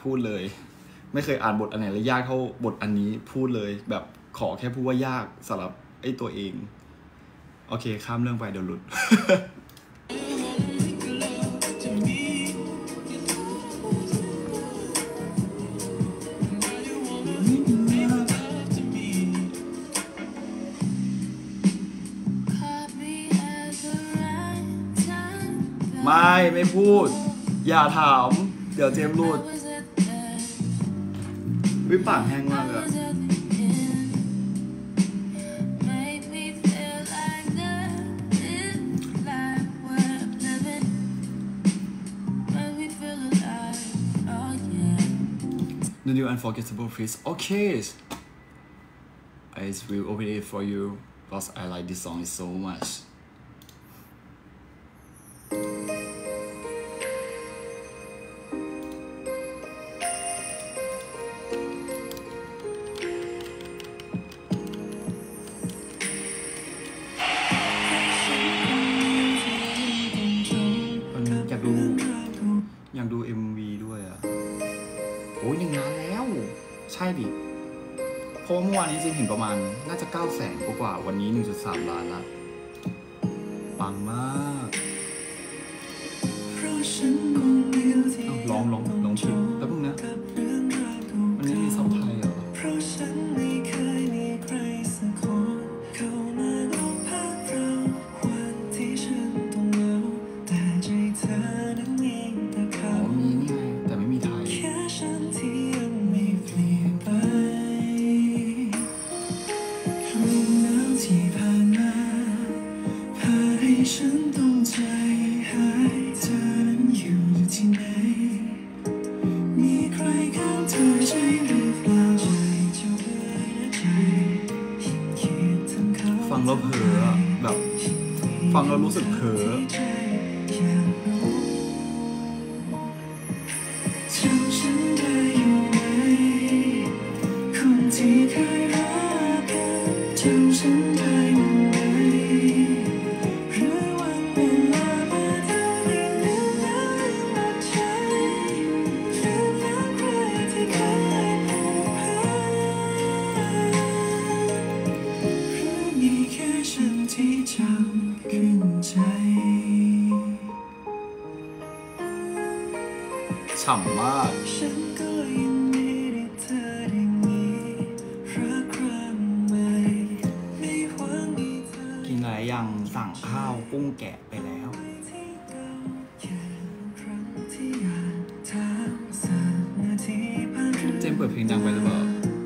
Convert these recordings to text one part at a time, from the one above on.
พูดเลยไม่เคยอ่านบทอันไหนแล้วยากเท่าบทอันนี้พูดเลยแบบขอแค่พูดว่ายากสำหรับไอ้ตัวเองโอเคข้ามเรื่องไปเดี๋ยวหลุด ไม่พูดอย่าถามเดี๋ยวเจมส์หลุดวิปากแห้งมากเลยThe new unforgettable please okay I will open it for you because I like this song so muchอยากดู MV ด้วยอ่ะโอ้ย1 ล้านแล้วใช่ดิเพราะเมื่อวานนี้จริงเห็นประมาณน่าจะ900,000กว่าวันนี้ 1.3 ล้านละปังมากลองชิมแล้วพวกนี้มันไม่มีซับไทยเหรอฟังแล้วเผลอแบบฟังแล้วรู้สึกเผลอฉ่ำมากกินอะไรยังสั่งข้าวกุ้งแกะไปแล้วเจมเปิดเพลงดังไปหรือเปล่า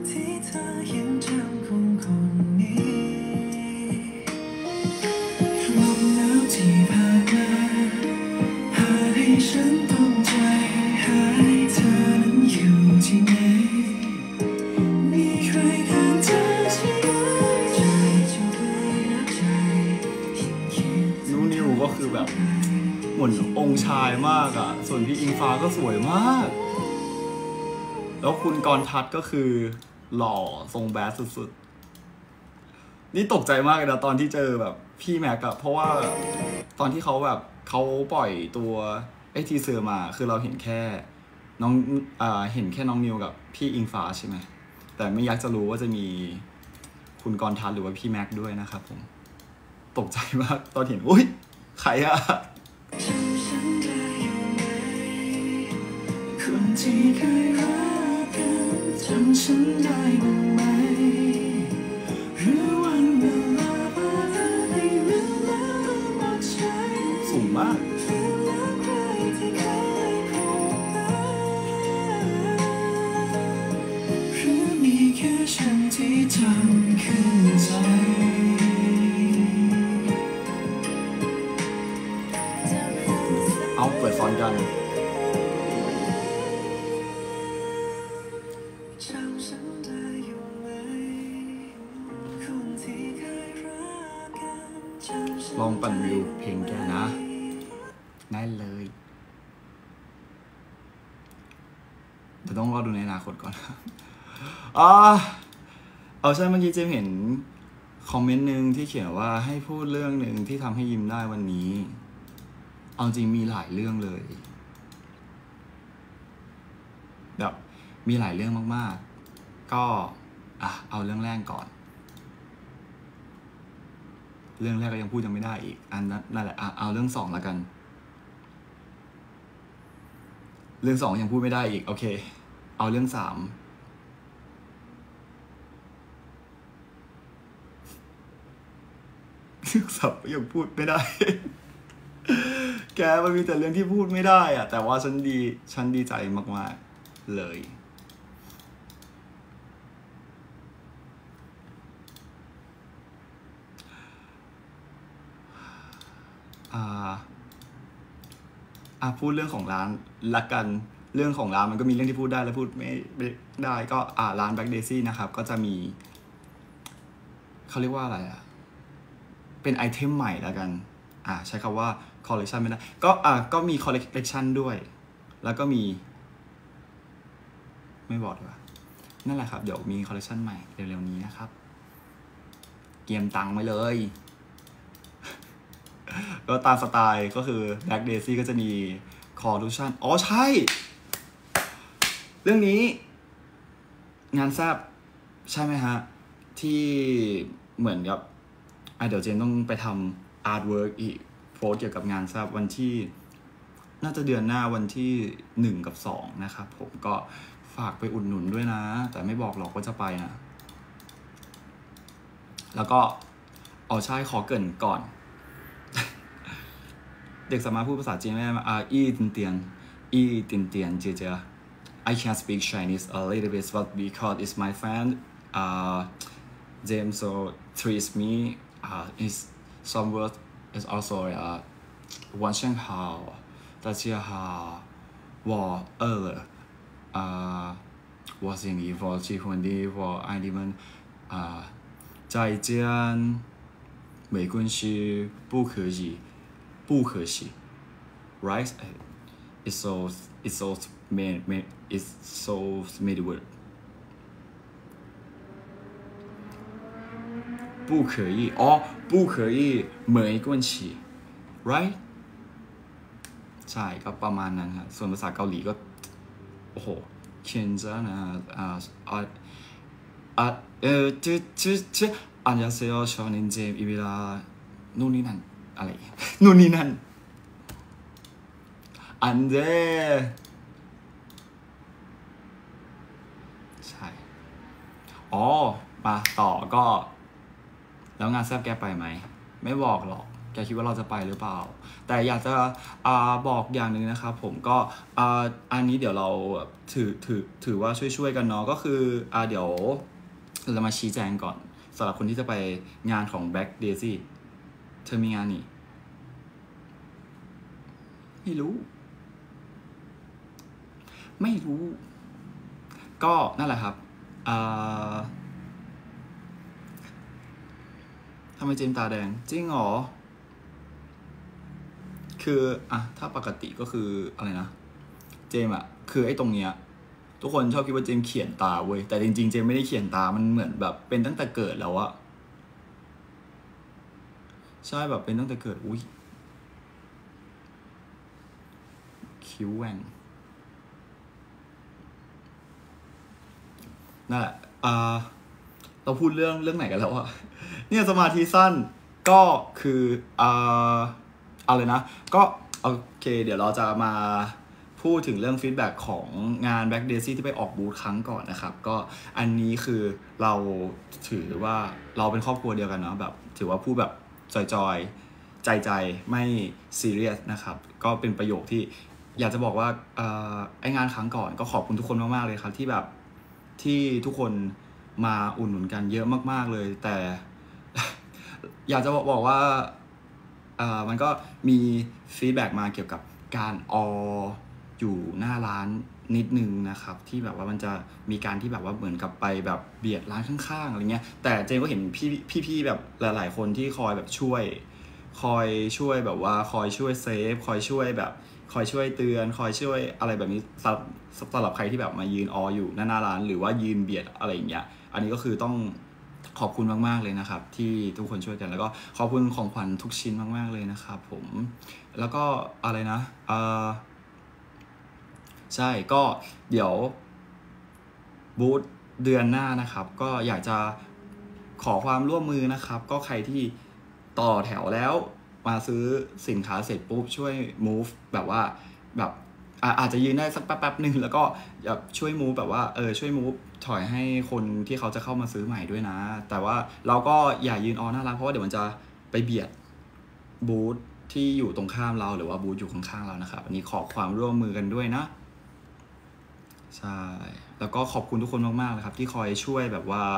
ก็คือแบบเหมือนองค์ชายมากอ่ะส่วนพี่อิงฟ้าก็สวยมากแล้วคุณกรทัศน์ก็คือหล่อทรงแบดสุดๆนี่ตกใจมากเลยนะตอนที่เจอแบบพี่แม็กอะเพราะว่าตอนที่เขาแบบเขาปล่อยตัวไอทีเซอร์มาคือเราเห็นแค่น้องเห็นแค่น้องนิวกับพี่อิงฟ้าใช่ไหมแต่ไม่อยากจะรู้ว่าจะมีคุณกรทัศน์หรือว่าพี่แม็กด้วยนะครับผมตกใจมากตอนเห็นอุ้ยใครอะคนที่เคยรักกันจำฉันได้บ้างไหมหรือวันเวลาพาเธอให้ลืมแล้วหมดใจสูงมากหรือมีแค่ฉันที่จำขึ้นใจเอาเปิดซ้อนกันลองปั่นวิวเพลงแกนะได้เลยเดี๋ยวต้องรอดูในอนาคตก่อนเอาใช่เมื่อกี้เจมเห็นคอมเมนต์หนึ่งที่เขียนว่าให้พูดเรื่องหนึ่งที่ทำให้ยิ้มได้วันนี้เอาจริงมีหลายเรื่องเลยแบบมีหลายเรื่องมากๆก็เอาเรื่องแรกก่อนเรื่องแรกก็ยังพูดยังไม่ได้อีกอันนั้นนั่นแหละเอาเรื่องสองแล้วกันเรื่องสองยังพูดไม่ได้อีกโอเคเอาเรื่องสามเรื่องสามยังพูดไม่ได้ แกมันมีแต่เรื่องที่พูดไม่ได้อะแต่ว่าฉันดีใจมากๆเลยพูดเรื่องของร้านละกันเรื่องของร้านมันก็มีเรื่องที่พูดได้และพูดไม่ได้ก็ร้าน Black Daisy นะครับก็จะมีเขาเรียกว่าอะไรเป็นไอเทมใหม่แล้วกันใช้คำว่าคอลเลคชันไม่ได้ก็มีคอลเลคชันด้วยแล้วก็มีไม่บอกดีกว่านั่นแหละครับเดี๋ยวมีคอลเลคชันใหม่เร็วๆนี้นะครับเกียมตังค์ไว้เลยก็ตามสไตล์ก็คือ Black Daisy ก็จะมีคอลเลคชันใช่เรื่องนี้งานแซบใช่ไหมฮะที่เหมือนกับเดี๋ยวเจนต้องไปทำอาร์ตเวิร์กอีกโพสเกี่ยวกับงานแซบวันที่น่าจะเดือนหน้าวันที่1 กับ 2นะครับผมก็ฝากไปอุดหนุนด้วยนะแต่ไม่บอกหรอกว่าจะไปนะแล้วก็ใช่ขอเกริ่นก่อน เด็กสามารถพูดภาษาจีนได้ไหมอีตินเตียนเจI can speak Chinese a little bit but because it's my friend James so treats me is some word is also 晚上好大家好我饿了我心里我喜欢你我爱你们再见没关系不可以right it's so it's so many word 不可以不可以没关系 right ใช่ก็ประมาณนั้นครับส่วนภาษาเกาหลีก็โอ้โหเขียนจะนะ안녕하세요 저는 잼입니다นู่นนี่นั่นอะไรนู่นนี่นั่นอันเดใช่มาต่อก็แล้วงานแซบแกไปไหมไม่บอกหรอกแกคิดว่าเราจะไปหรือเปล่าแต่อยากจะบอกอย่างหนึ่งนะครับผมก็อันนี้เดี๋ยวเราถือว่าช่วยกันเนาะก็คือเดี๋ยวเรามาชี้แจงก่อนสำหรับคนที่จะไปงานของ Black Daisy เธอมีงานนี่ไม่รู้ก็นั่นแหละครับทำไมเจมตาแดงจริงหรอคือถ้าปกติก็คืออะไรนะเจมคือไอ้ตรงเนี้ยทุกคนชอบคิดว่าเจมเขียนตาเว้ยแต่จริงๆเจมไม่ได้เขียนตามันเหมือนแบบเป็นตั้งแต่เกิดแล้วอะใช่แบบเป็นตั้งแต่เกิดอุ้ยคิ้วแหว่งนั่นแหละเราพูดเรื่องไหนกันแล้วอะเนี่ยสมาธิสั้นก็คือเอาเลยนะก็โอเคเดี๋ยวเราจะมาพูดถึงเรื่องฟีดแบ็กของงาน Black Daisy ที่ไปออกบูธครั้งก่อนนะครับก็อันนี้คือเราถือว่าเราเป็นครอบครัวเดียวกันเนาะแบบถือว่าพูดแบบจอยๆใจไม่ซีเรียสนะครับก็เป็นประโยคที่อยากจะบอกว่าไองานครั้งก่อนก็ขอบคุณทุกคนมากๆเลยครับที่แบบที่ทุกคนมาอุดหนุนกันเยอะมากๆเลยแต่ อยากจะบอกว่ามันก็มีฟีดแบ็กมาเกี่ยวกับการอยู่หน้าร้านนิดนึงนะครับที่แบบว่ามันจะมีการที่แบบว่าเหมือนกับไปแบบเบียดร้านข้างๆอะไรเงี้ยแต่เจนก็เห็นพี่แบบหลายๆคนที่คอยแบบช่วยแบบว่าคอยช่วยเซฟคอยช่วยแบบคอยช่วยเตือนคอยช่วยอะไรแบบนี้สำหรับใครที่แบบมายืนอยู่หน้าร้านหรือว่ายืนเบียดอะไรอย่างเงี้ยอันนี้ก็คือต้องขอบคุณมากๆเลยนะครับที่ทุกคนช่วยกันแล้วก็ขอบคุณของขวัญทุกชิ้นมากๆเลยนะครับผมแล้วก็อะไรนะใช่ก็เดี๋ยวบูธเดือนหน้านะครับก็อยากจะขอความร่วมมือนะครับก็ใครที่ต่อแถวแล้วมาซื้อสินค้าเสร็จปุ๊บช่วย move แบบว่าแบบอาจจะยืนได้สักแป๊บนึงแล้วก็ช่วย move แบบว่าช่วย move ถอยให้คนที่เขาจะเข้ามาซื้อใหม่ด้วยนะแต่ว่าเราก็อย่ายืนน่ารักเพราะว่าเดี๋ยวมันจะไปเบียดบูธที่อยู่ตรงข้ามเราหรือว่าบูธอยู่ข้างๆเรานะครับอันนี้ขอความร่วมมือกันด้วยนะใช่แล้วก็ขอบคุณทุกคนมากๆเลยครับที่คอยช่วยแบบว่า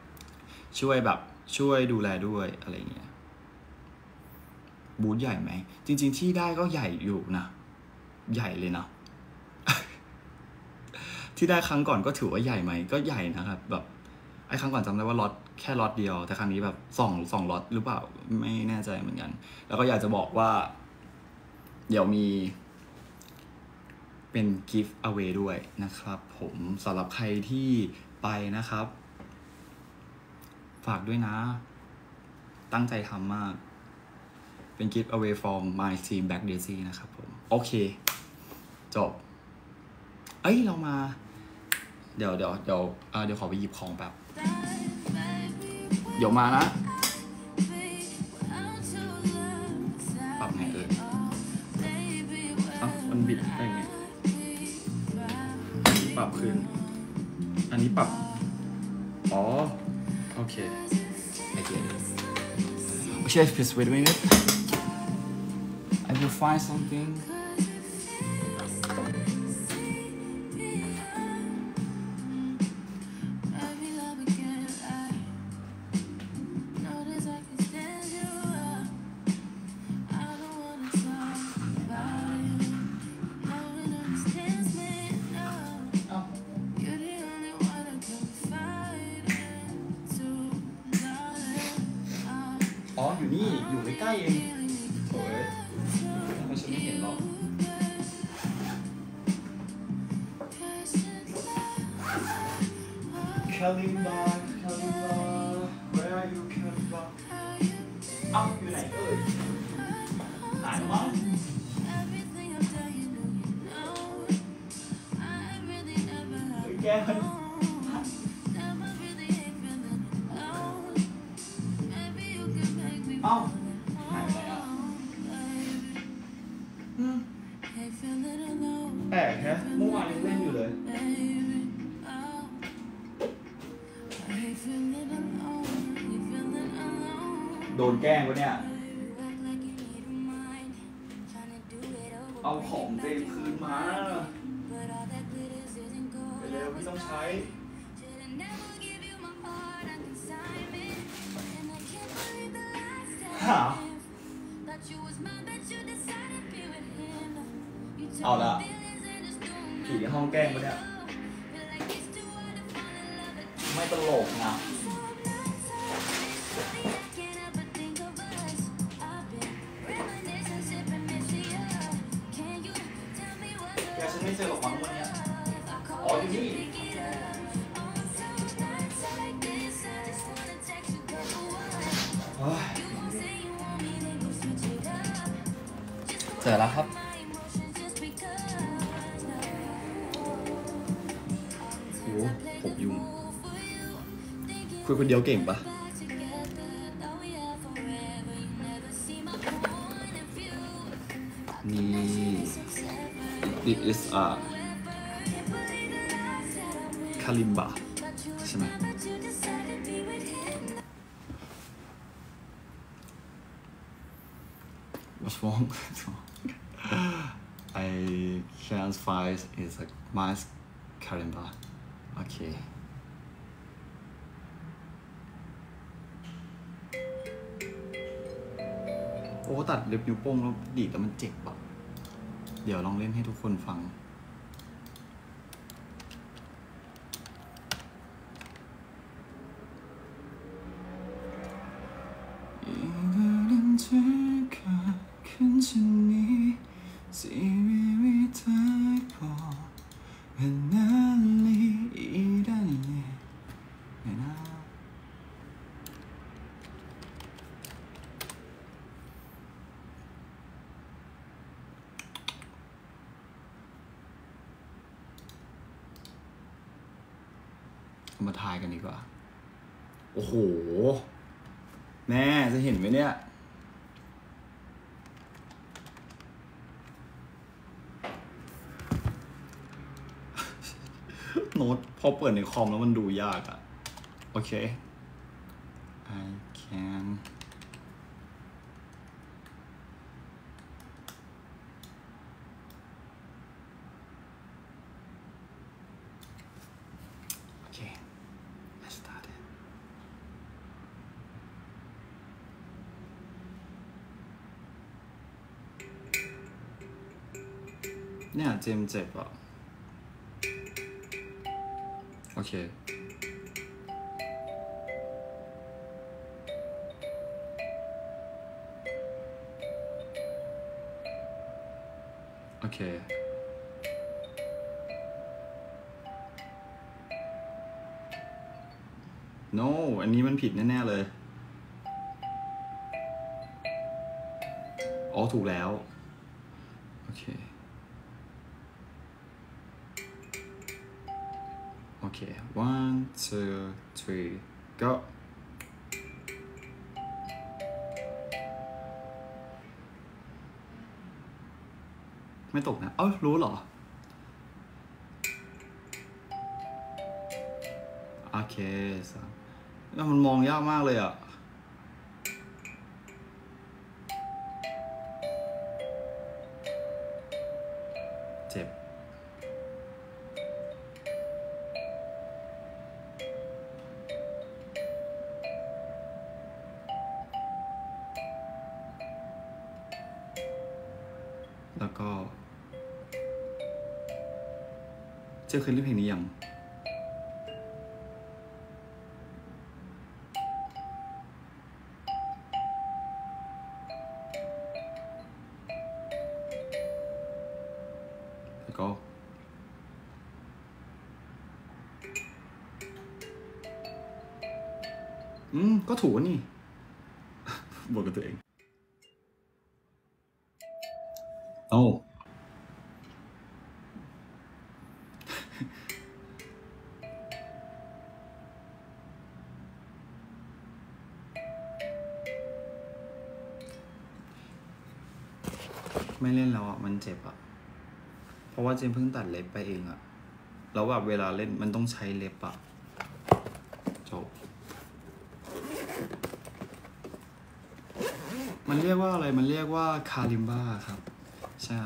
ช่วยดูแลด้วยอะไรเงี้ยบูธใหญ่ไหมจริงๆที่ได้ก็ใหญ่อยู่นะใหญ่เลยนะ ที่ได้ครั้งก่อนก็ถือว่าใหญ่ไหมก็ใหญ่นะครับแบบไอ้ครั้งก่อนจำได้ว่าล็อตแค่ล็อตเดียวแต่ครั้งนี้แบบสองล็อตหรือเปล่าไม่แน่ใจเหมือนกันแล้วก็อยากจะบอกว่าเดี๋ยวมีเป็น gift away ด้วยนะครับผมสำหรับใครที่ไปนะครับฝากด้วยนะตั้งใจทำมากเป็น gift away from my team Black Daisy นะครับผมโอเคจบเรามาเดี๋ยวขอไปหยิบของแบบเดี๋ยวมานะปรับไงมันบิดได้ไงปรับคืนอันนี้ปรับโอเคI get it okay please wait a minute I will find somethingอยู่นี่อยู่ใกล้ๆเองโอ้ยทำไมฉันไม่เห็นหรอกคาลิมบา where are you คาลิมบาอยู่ไหนหายมั้งแกมันหายไปไหนแปลกแฮะเมื่อวานยังเล่นอยู่เลยโดนแกล้งวะเนี่ยเอาของเต็มคืนมาไปเร็วไม่ต้องใช้เอาละผีในห้องแกล้งปะเนี่ยไม่ตลกนะแกฉันไม่เจอหรอกมั้งวันนี้อยู่นี่เจอแล้วครับโอ้ผมยุ่งคุยคนเดียวเก่งปะนี่ this is a kalimba ใช่ไหม What's wrong? I can't find is a nice kalimba. Okay. โอ้ตัดเล็บนิ้วโป้งแล้วดีดแล้วมันเจ็บอ่ะเดี๋ยวลองเล่นให้ทุกคนฟังมาทายกันดีกว่าโอ้โหแม่จะเห็นไหมเนี่ยโน้ตพอเปิดในคอมแล้วมันดูยากอะโอเค I can okay let's start it เนี่ยเจมเจ็บอ่ะโอเคโอเคno อันนี้มันผิดแน่ๆเลยอ๋อถูกแล้วโอเคโอเค one two three go ไม่ตกนะรู้เหรอโอเคแล้วมันมองยากมากเลยอ่ะเจ็บแล้วก็เจอเคยเล่นเพลงนี้ยังแล้วก็ก็ถูกนี่ บอกกับตัวเองไม่เล่นแล้วอ่ะมันเจ็บอ่ะเพราะว่าเจมเพิ่งตัดเล็บไปเองอ่ะแล้วแบบเวลาเล่นมันต้องใช้เล็บอ่ะจบมันเรียกว่าอะไรมันเรียกว่าคาลิมบ้าครับใช่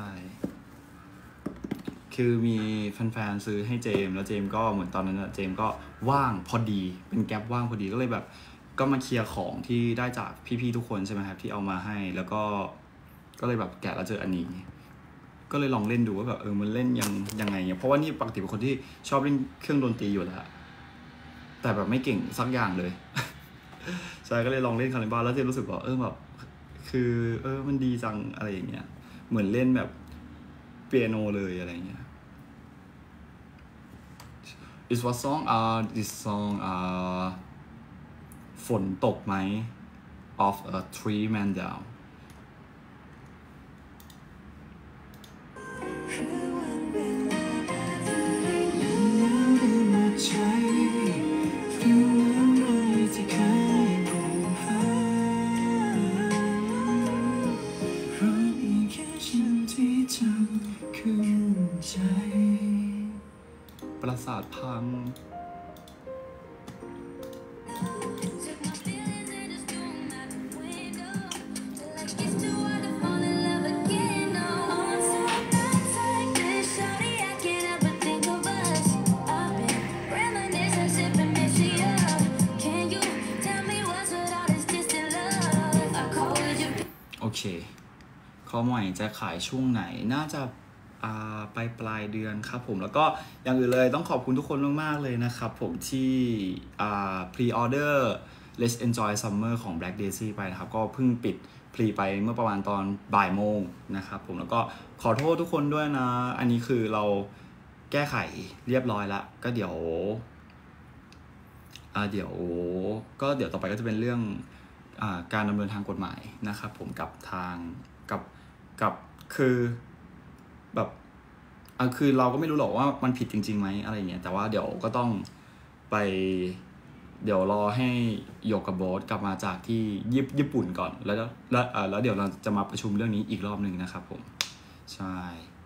คือมีแฟนๆซื้อให้เจมแล้วเจมก็เหมือนตอนนั้นอะเจมก็ว่างพอดีเป็นแก๊ปว่างพอดีก็เลยแบบก็มาเคลียร์ของที่ได้จากพี่ๆทุกคนใช่ไหมครับที่เอามาให้แล้วก็เลยแบบแกะแล้วเจออันนี้ก็เลยลองเล่นดูว่าแบบมันเล่นยังไงเนี่ยเพราะว่านี่ปกติเป็นคนที่ชอบเล่นเครื่องดนตรีอยู่แล้วแต่แบบไม่เก่งสักอย่างเลยใช่ก็เลยลองเล่นคาลิมบ้าแล้วเจมรู้สึกว่าแบบคือมันดีจังอะไรอย่างเงี้ยเหมือนเล่นแบบเปียโนเลยอะไรเงี้ยIs what song this song ฝนตกไหม of a Three Man Down ประสาทพังโอเคข้อใหม่จะขายช่วงไหนน่าจะปลายเดือนครับผมแล้วก็อย่างอื่นเลยต้องขอบคุณทุกคนมากๆเลยนะครับผมที่pre-order Let's Enjoy Summer ของ Black Daisy ไปนะครับก็เพิ่งปิดพรีไปเมื่อประมาณตอนบ่ายโมงนะครับผมแล้วก็ขอโทษทุกคนด้วยนะอันนี้คือเราแก้ไขเรียบร้อยแล้วก็เดี๋ยวต่อไปก็จะเป็นเรื่องการดำเนินทางกฎหมายนะครับผมกับทางกับคือแบบคือเราก็ไม่รู้หรอกว่ามันผิดจริงๆไหมอะไรเงี้ยแต่ว่าเดี๋ยวก็ต้องไปไปเดี๋ยวรอให้โยกกับโบ๊ทกลับมาจากที่ญี่ปุ่นก่อนแล้วเดี๋ยวเราจะมาประชุมเรื่องนี้อีกรอบหนึ่งนะครับผมใช่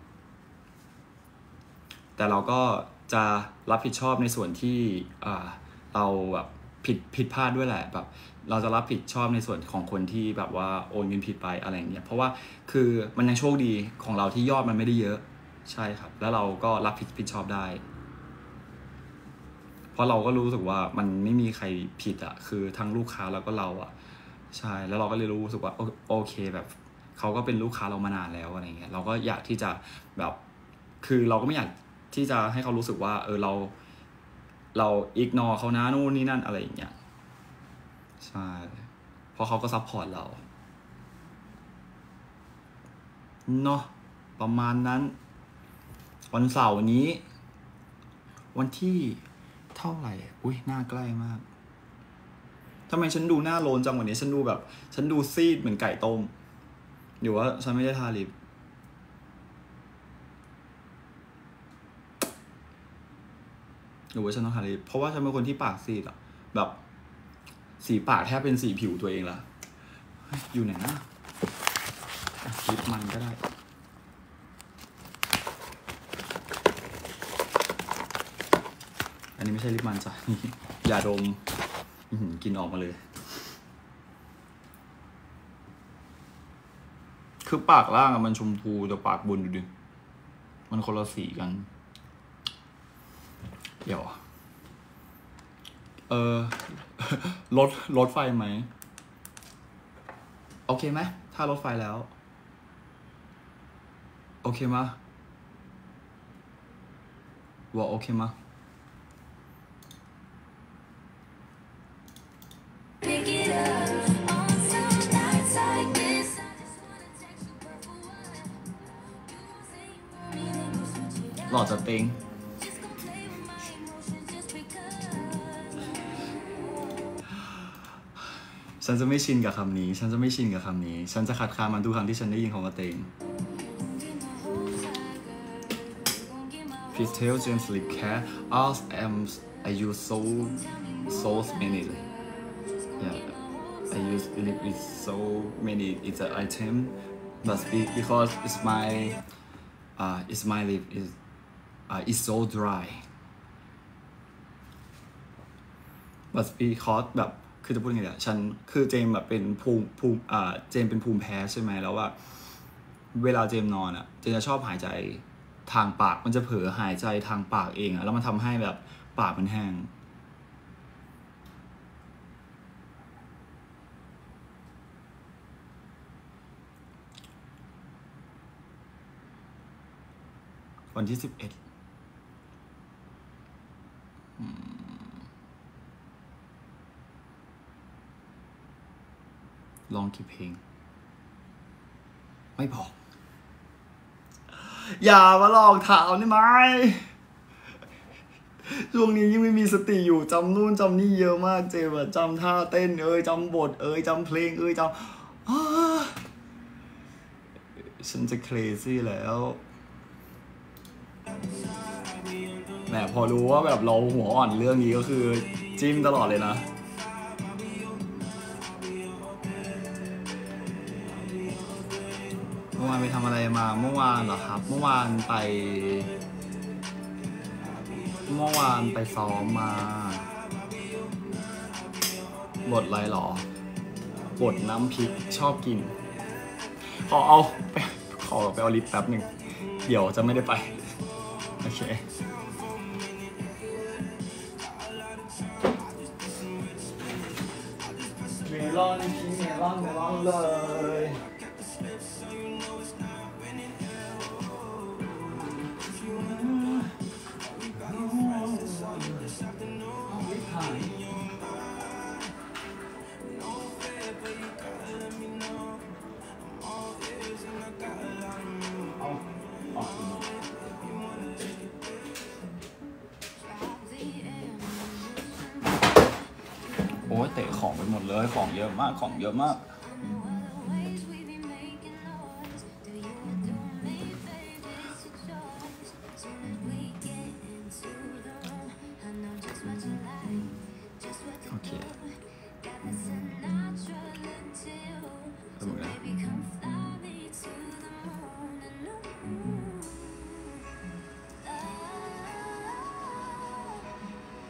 แต่เราก็จะรับผิดชอบในส่วนที่เราแบบผิดพลาดด้วยแหละแบบเราจะรับผิดชอบในส่วนของคนที่แบบว่าโอนเงินผิดไปอะไรอย่างเงี้ยเพราะว่าคือมันยังโชคดีของเราที่ยอดมันไม่ได้เยอะใช่ครับแล้วเราก็รับผิดชอบได้เพราะเราก็รู้สึกว่ามันไม่มีใครผิดอ่ะคือทั้งลูกค้าแล้วก็เราอ่ะใช่แล้วเราก็เลยรู้สึกว่าโอเคแบบเขาก็เป็นลูกค้าเรามานานแล้วอะไรเงี้ยเราก็อยากที่จะแบบคือเราก็ไม่อยากที่จะให้เขารู้สึกว่าเราอิกนอเขานะนู่นนี่นั่นอะไรอย่างเงี้ยใช่เพราะเขาก็ซัพพอร์ตเราเนาะประมาณนั้นวันเสาร์นี้วันที่เท่าไหร่อุ้ยหน้าใกล้มากทำไมฉันดูหน้าโลนจังวันนี้ฉันดูแบบฉันดูซีดเหมือนไก่ต้มหรือว่าฉันไม่ได้ทาลิปหรือว่าฉันต้องทาลิปเพราะว่าฉันเป็นคนที่ปากซีดอะแบบสีปากแทบเป็นสีผิวตัวเองละอยู่ไหนนะลิปมันก็ได้อันนี้ไม่ใช่ลิปมันจ้ะนี่ยาดมกินออกมาเลยคือปากล่างมันชมพูแต่ปากบนดูดิมันคนละสีกันเดี๋ยวรถไฟไหมโอเคไหมถ้ารถไฟแล้วโอเคมะว่าโอเคมะหล่อจะเต็งฉันจะไม่ชินกับคำนี้ฉันจะคัดค้านมันทุกครั้งที่ฉันได้ยินคำว่าเต็ง Please tell James Lip Care all I use so many yeah I use lip with so many it's an item but because it's my lip is so dry but because แบบคือจะพูดยังไงเนี่ยฉันคือเจมแบบเป็นเจมเป็นภูมิแพ้ใช่ไหมแล้วว่าเวลาเจมนอนอ่ะเจมจะชอบหายใจทางปากมันจะเผลอหายใจทางปากเองอ่ะแล้วมันทำให้แบบปากมันแห้งวันที่11ลองกี่เพลงไม่บอกอย่ามาลองถามได้ไหมช่วงนี้ยิ่งไม่มีสติอยู่จำนู่นจำนี่เยอะมากเจมจำท่าเต้นจำบทจำเพลงจำฉันจะเครซี่แล้วแหมพอรู้ว่าแบบเราหัวอ่อนเรื่องนี้ก็คือจิ้มตลอดเลยนะเมื่อวานไปทำอะไรมาเมื่อวานเหรอครับเมื่อวานไปซ้อมมาบทอะไรหรอบทน้ำพริกชอบกินขอไปเอาลิปแป๊บหนึ่งเดี๋ยวจะไม่ได้ไปโอเคเมลอนที่เมลอนเลยโอ้ยเตะของไปหมดเลยของเยอะมาก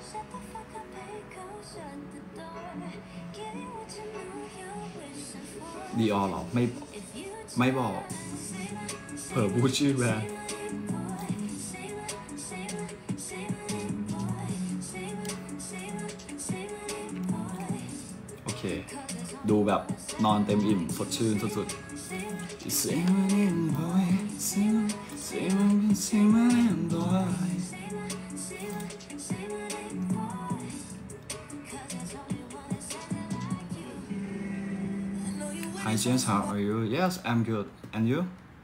ดีออหรอไม่บอกเผลอพูดชื่อแบรนด์โอเคดูแบบนอนเต็มอิ่มสดชื่นสุดๆHi James, how are you? Yes, I'm good. And you?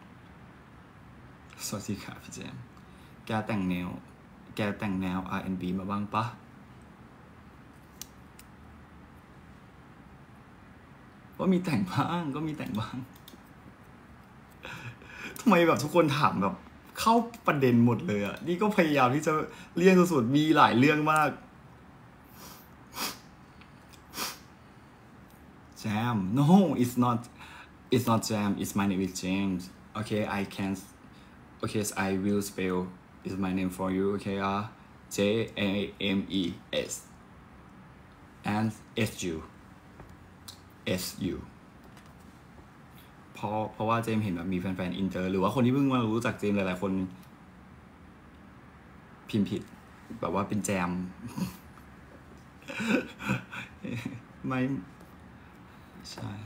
สวัสดีค่ะพี่เจมส์แกแต่งแนว R&B มาบ้างปะก็มีแต่งบ้างทำไมแบบทุกคนถามแบบเข้าประเด็นหมดเลยอ่ะนี่ก็พยายามที่จะเลี่ยงสุดๆมีหลายเรื่องมาก Jam no it's not Jam it's my name is James okay I will spell is my name for you okay JAMES and SU เพราะว่าเจมเห็นแบบมีแฟนๆอินเตอร์หรือว่าคนที่เพิ่งมารู้จักเจมหลายๆคนพิมพ์ผิดแบบว่าเป็นแจม ไม่ใช่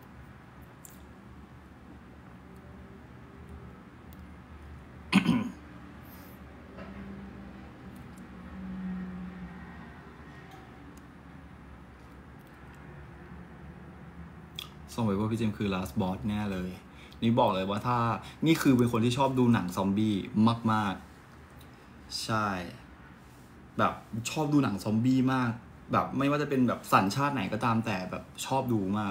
ส่งไปว่าพี่เจมคือ last boss แน่เลยนี่บอกเลยว่าถ้านี่คือเป็นคนที่ชอบดูหนังซอมบี้มากๆใช่แบบชอบดูหนังซอมบี้มากแบบไม่ว่าจะเป็นแบบสัญชาติไหนก็ตามแต่แบบชอบดูมาก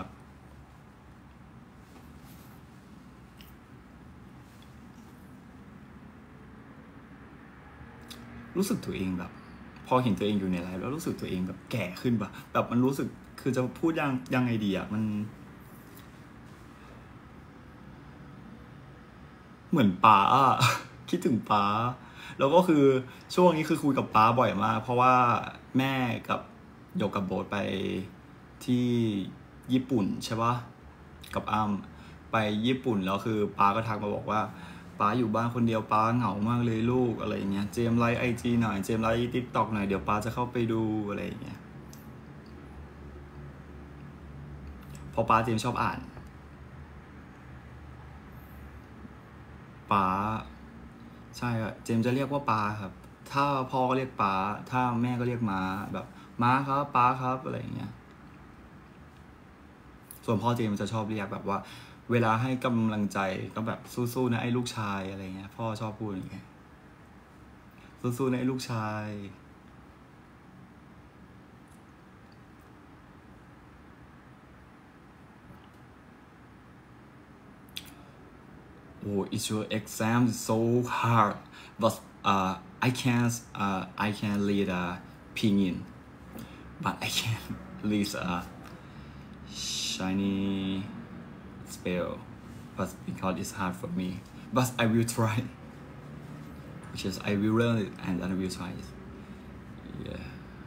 รู้สึกตัวเองแบบพอเห็นตัวเองอยู่ในไลฟ์แล้วรู้สึกตัวเองแบบแก่ขึ้นปะแบบมันรู้สึกคือจะพูดยังไงดีอะมันเหมือนป๊าคิดถึงป๊าแล้วก็คือช่วงนี้คือคุยกับป๊าบ่อยมากเพราะว่าแม่กับโยกับโบ๊ทไปที่ญี่ปุ่นใช่ปะกับอ้ำไปญี่ปุ่นแล้วคือป๊าก็ทักมาบอกว่าป๊าอยู่บ้านคนเดียวป๊าเหงามากเลยลูกอะไรเงี้ยเจมไลฟ์IGหน่อยเจมไลฟ์TikTokหน่อยเดี๋ยวป๊าจะเข้าไปดูอะไรเงี้ยพอป๊าเจมชอบอ่านป๊าใช่ครับเจมจะเรียกว่าป๊าครับถ้าพ่อก็เรียกป๊าถ้าแม่ก็เรียกม้าแบบม้าครับป๊าครับอะไรเงี้ยส่วนพ่อเจมจะชอบเรียกแบบว่าเวลาให้กำลังใจก็แบบสู้ๆนะไอ้ลูกชายอะไรเงี้ยพ่อชอบพูดอย่างเงี้ยสู้ๆนะไอ้ลูกชาย Oh, it's your exam so hard but I can read a pinyin but I can read a shiny spell but because it's hard for me but I will try which is I will learn it and I will try it yeah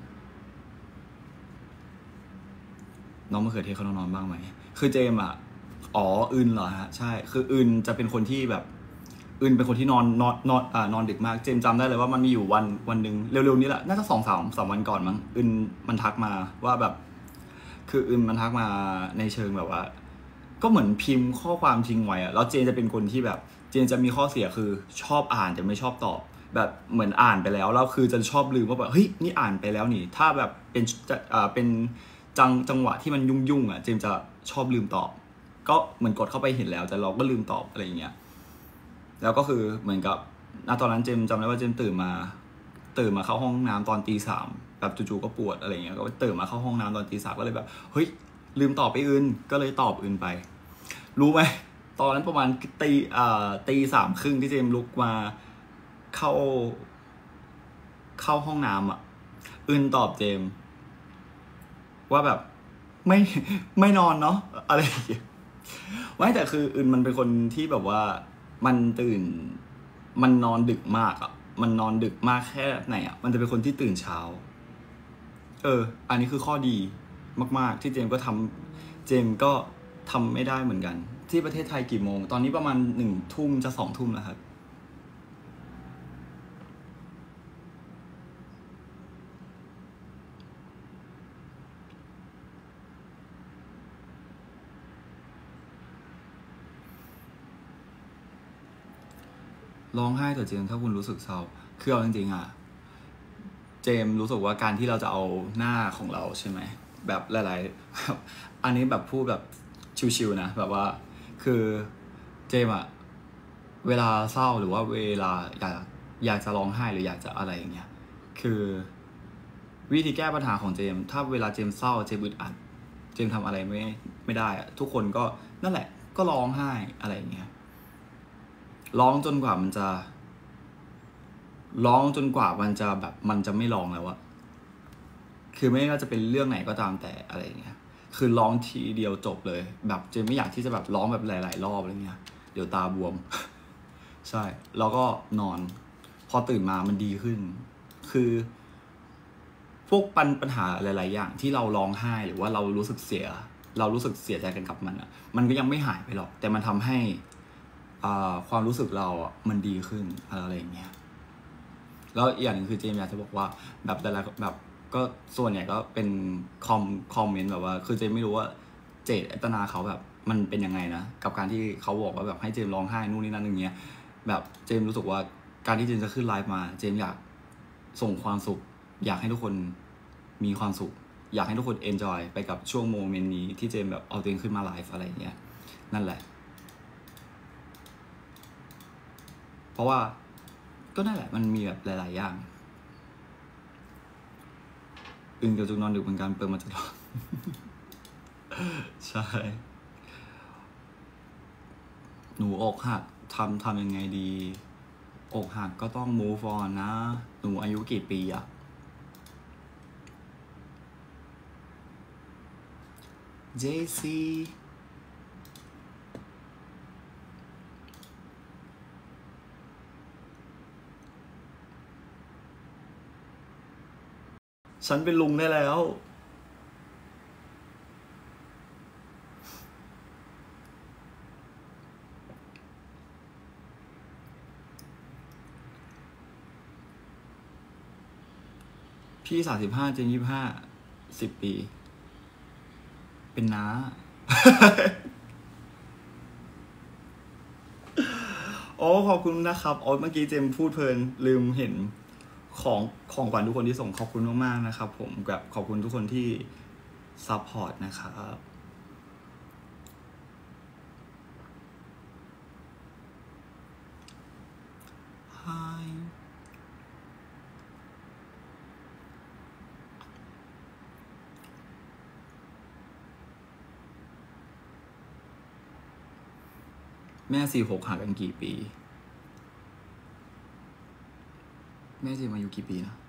น้องมะเขือเทศเขานอนบ้างไหมคือเจมอ่ะอ๋ออึนเหรอฮะใช่คืออึนจะเป็นคนที่แบบอึนเป็นคนที่นอนดึกมากเจมจำได้เลยว่ามันมีอยู่วันหนึ่งเร็วๆนี้แหละน่าจะ2-3 วันก่อนมั้งอึนมันทักมาว่าแบบคืออึนมันทักมาในเชิงแบบว่าก็เหมือนพิมพ์ข้อความทิ้งไว้อะแล้วเจนจะเป็นคนที่แบบเจนจะมีข้อเสียคือชอบอ่านแต่ไม่ชอบตอบแบบเหมือนอ่านไปแล้วคือจะชอบลืมว่าแบบเฮ้ยนี่อ่านไปแล้วนี่ถ้าแบบเป็นจังหวะที่มันยุ่งอ่ะเจมจะชอบลืมตอบก็เหมือนกดเข้าไปเห็นแล้วแต่เราก็ลืมตอบอะไรอย่างเงี้ยแล้วก็คือเหมือนกับตอนนั้นเจมจำได้ว่าเจมตื่นมาเข้าห้องน้ำตอนตี 3แบบจู่ๆก็ปวดอะไรเงี้ยก็ตื่นมาเข้าห้องน้ำตอนตี 3ก็เลยแบบเฮ้ยลืมตอบไปอื่นก็เลยตอบอื่นไปรู้ไหมตอนนั้นประมาณตี 3:30ที่เจมลุกมาเข้าห้องน้ำอ่ะอื่นตอบเจมว่าแบบไม่นอนเนาะอะไรอย่างเงี้ยไม่แต่คืออื่นมันเป็นคนที่แบบว่ามันนอนดึกมากอ่ะมันนอนดึกมากแค่ไหนอ่ะมันจะเป็นคนที่ตื่นเช้าอันนี้คือข้อดีมากๆที่เจมก็ทำไม่ได้เหมือนกันที่ประเทศไทยกี่โมงตอนนี้ประมาณ1 ทุ่มจะ2 ทุ่มแล้วครับร้องไห้แต่เจมถ้าคุณรู้สึกเศร้าคือเอาจริงๆอ่ะเจมรู้สึกว่าการที่เราจะเอาหน้าของเราใช่ไหมแบบหลายๆอันนี้แบบพูดแบบชิวๆนะแบบว่าคือเจมอะเวลาเศร้าหรือว่าเวลาอยากจะร้องไห้หรืออยากจะอะไรอย่างเงี้ยคือวิธีแก้ปัญหาของเจมถ้าเวลาเจมเศร้าเจมอึดอัดเจมทำอะไรไม่ได้อะทุกคนก็นั่นแหละก็ร้องไห้อะไรอย่างเงี้ยร้องจนกว่ามันจะแบบมันจะไม่ร้องแล้วอะคือไม่ว่าจะเป็นเรื่องไหนก็ตามแต่อะไรอย่างเงี้ยคือร้องทีเดียวจบเลยแบบเจมไม่อยากที่จะแบบร้องแบบหลายๆรอบอะไรเงี้ยเดี๋ยวตาบวม ใช่แล้วก็นอนพอตื่นมามันดีขึ้นคือพวกปัญหาหลายๆอย่างที่เราร้องไห้หรือว่าเรารู้สึกเสียใจกันกับมันอ่ะมันก็ยังไม่หายไปหรอกแต่มันทำให้ความรู้สึกเราอ่ะมันดีขึ้นอะไรอย่างเงี้ยแล้วอีกอย่างหนึ่งคือเจมอยากจะบอกว่าแบบแต่ละแบบก็ส่วนใหญ่ก็เป็นคอมเมนต์แบบว่าคือเจมไม่รู้ว่าเจตนาเขาแบบมันเป็นยังไงนะกับการที่เขาบอกว่าแบบให้เจมร้องไห้นู่นนี่นั่นอย่างเงี้ยแบบเจมรู้สึกว่าการที่เจมจะขึ้นไลฟ์มาเจมอยากส่งความสุขอยากให้ทุกคนมีความสุขอยากให้ทุกคนเอนจอยไปกับช่วงโมเมนต์นี้ที่เจมแบบเอาตัวเองขึ้นมาไลฟ์อะไรอย่างเงี้ยนั่นแหละเพราะว่าก็นั่นแหละมันมีแบบหลายๆอย่างอื่นกับจุกนอนดึกเหมือนกันเปิดมาตลอด ใช่หนูอกหักทำยังไงดีอกหักก็ต้อง move on นะหนูอายุกี่ปีอะJC ฉันเป็นลุงได้แล้วพี่35เจน25 10 ปีเป็นน้า โอ้ขอบคุณนะครับโอ้เมื่อกี้เจมพูดเพลินลืมเห็นของขวัญทุกคนที่ส่งขอบคุณมากๆนะครับผมแบบขอบคุณทุกคนที่ซัพพอร์ตนะครับไฮแม่46ห่างกันกี่ปีแม่เจมอายุกี่ปีนะ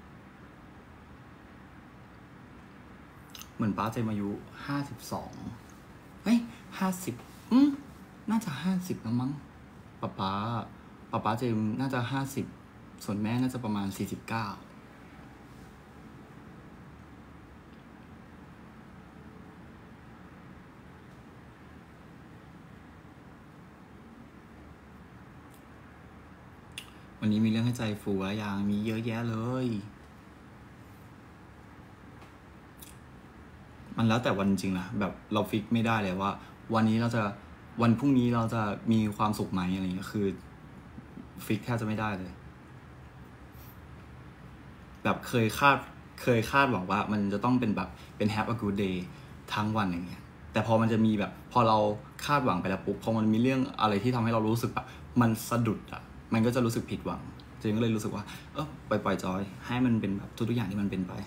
เหมือนป้าเจมอายุ52เฮ้ย50น่าจะ50แล้วมั้งป้าเจมน่าจะ50ส่วนแม่น่าจะประมาณ49วันนี้มีเรื่องให้ใจฟูแล้วยังมีเยอะแยะเลยมันแล้วแต่วันจริงนะแบบเราฟิกไม่ได้เลยว่าวันพรุ่งนี้เราจะมีความสุขไหมอะไรเงี้ยคือฟิกแทบจะไม่ได้เลยแบบเคยคาดหวังว่ามันจะต้องเป็นแบบเป็น have a good day ทั้งวันอย่างเงี้ยแต่พอมันจะมีแบบพอเราคาดหวังไปแล้วปุ๊บพอมันมีเรื่องอะไรที่ทำให้เรารู้สึกแบบมันสะดุดอ่ะมันก็จะรู้สึกผิดหวังเจนก็เลยรู้สึกว่าปล่อยจอยให้มันเป็นแบบทุกอย่างที่มันเป็นไป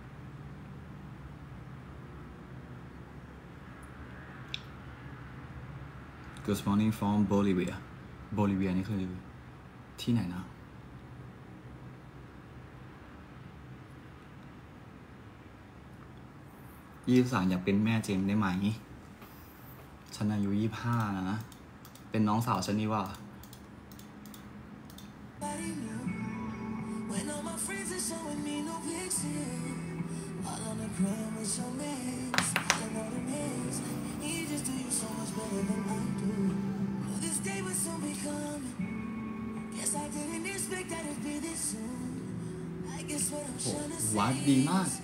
Good morning from Bolivia นี่คือที่ไหนนะ23อยากเป็นแม่เจมได้ไหมฉันอายุ25นะเป็นน้องสาวฉันนี่ว่าโหวาดดีมาก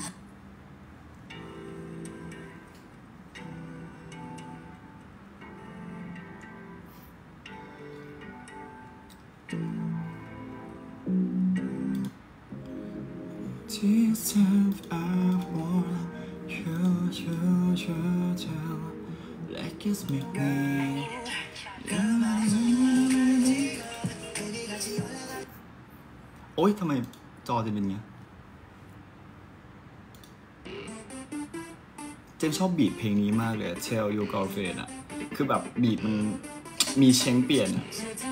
โอ๊ยทำไมจอจะเป็นไงเจมชอบบีทเพลงนี้มากเลย Tell Your Girlfriend อะคือแบบบีทมันมีเชงเปลี่ยนอะ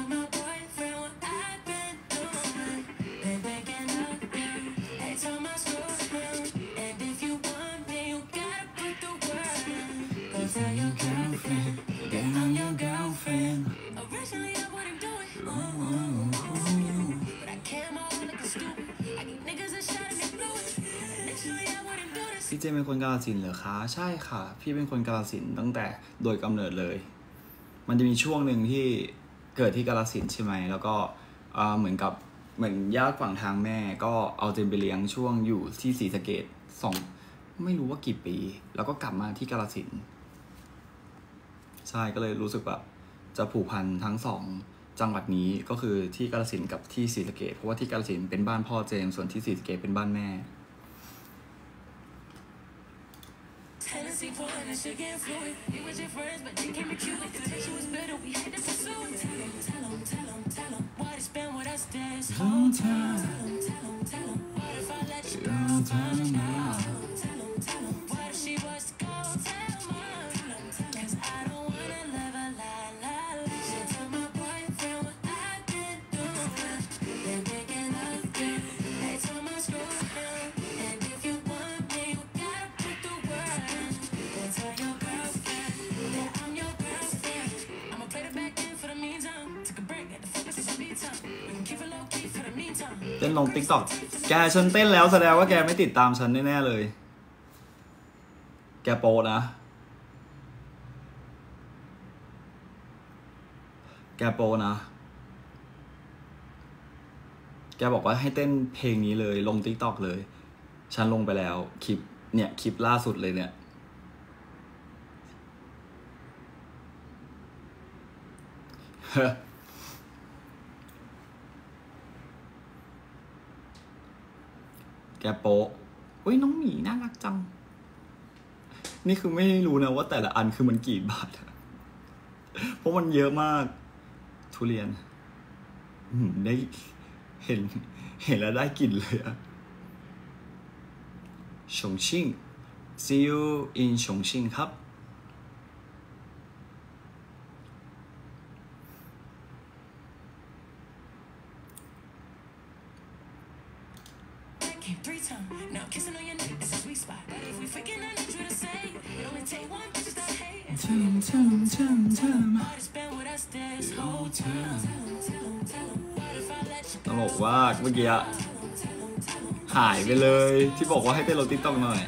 พี่เจเป็นคนกาฬสินธุ์เหรอคะใช่ค่ะพี่เป็นคนกาฬสินธุ์ตั้งแต่โดยกำเนิดเลยมันจะมีช่วงหนึ่งที่เกิดที่กาฬสินธุ์ใช่ไหมแล้วก็เหมือนญาติฝั่งทางแม่ก็เอาเจมไปเลี้ยงช่วงอยู่ที่ศรีสะเกษไม่รู้ว่ากี่ปีแล้วก็กลับมาที่กาฬสินธุ์ใช่ก็เลยรู้สึกแบบจะผูกพันทั้งสองจังหวัดนี้ก็คือที่กาฬสินธุ์กับที่ศรีสะเกษเพราะว่าที่กาฬสินธุ์เป็นบ้านพ่อเจมส่วนที่ศรีสะเกษเป็นบ้านแม่เต้นลง TikTok แกฉันเต้นแล้วแสดงว่าแกไม่ติดตามฉันแน่ๆเลยแกโปนะแกบอกว่าให้เต้นเพลงนี้เลยลง TikTok เลยฉันลงไปแล้วคลิปล่าสุดเลยเนี่ยแกโปะอุ้ยน้องหมีน่ารักจังนี่คือไม่รู้นะว่าแต่ละอันคือมันกี่บาทเพราะมันเยอะมากทุเรียนได้เห็นแล้วได้กลิ่นเลยอะฉงชิ่ง see you in ฉงชิ่งครับต้องบอกว่าเมื่อกี้หายไปเลยที่บอกว่าให้เต้นโรตีต้องหน่อย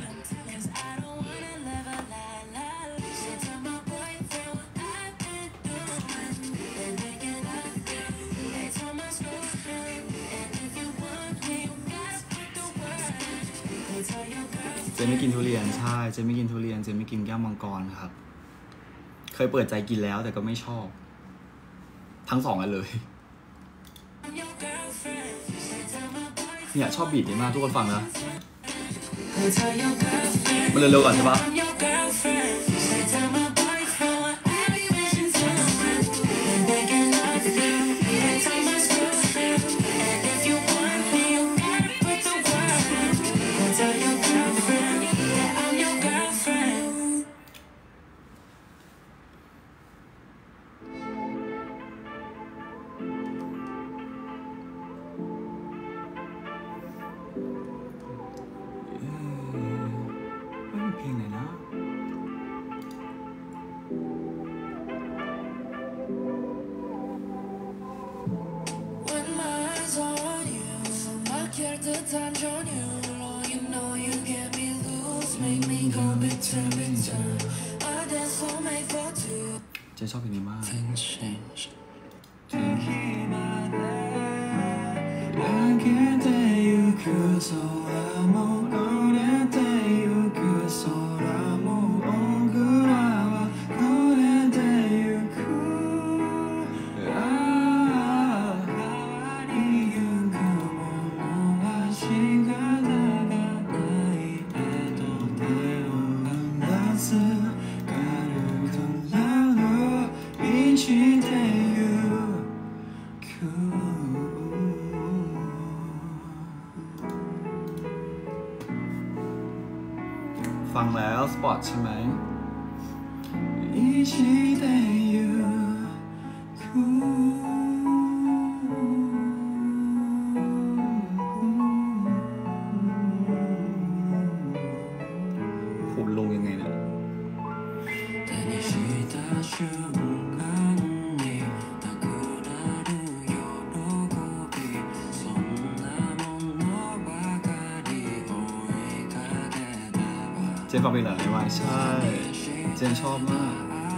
เจไม่กินทุเรียนใช่เจไม่กินทุเรียนเจไม่กินแก้วมังกรครับเคยเปิดใจกินแล้วแต่ก็ไม่ชอบทั้งสองอันเลยเนี่ยชอบบีทนี้มากทุกคนฟังนะมันเร็วๆก่อนใช่ปะเพลงไหนนะเจ๊ชอบเพลงนี้มาก ฟังแล้วสปอร์ตใช่ไหมผมลงยังไงเนี่ยเจนฟังเพลงไหนวะใช่เจนชอบมาก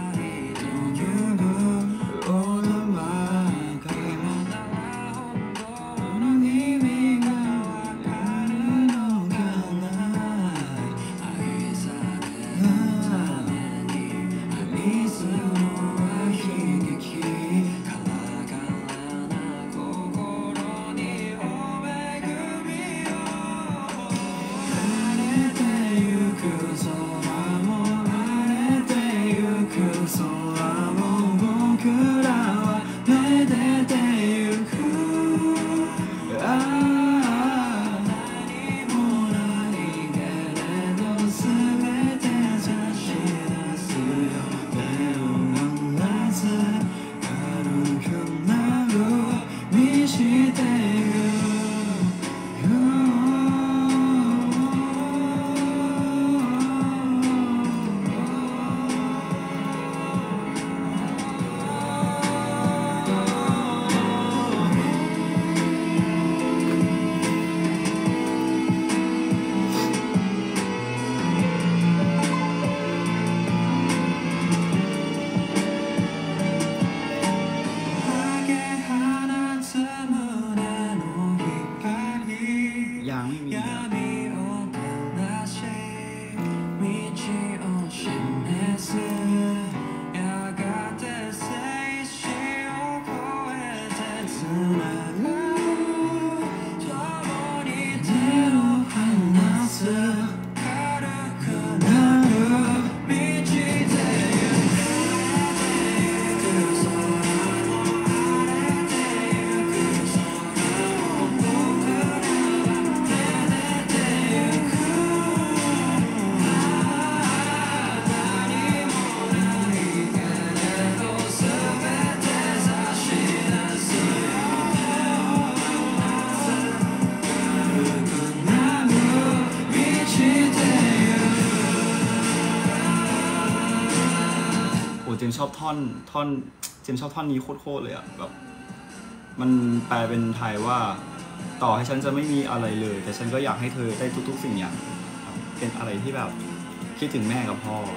เจนชอบท่อนเจนชอบท่อนนี้โคตรเลยอ่ะแบบมันแปลเป็นไทยว่าต่อให้ฉันจะไม่มีอะไรเลยแต่ฉันก็อยากให้เธอได้ทุกๆสิ่งอย่างเป็นอะไรที่แบบคิดถึงแม่กับพ่อ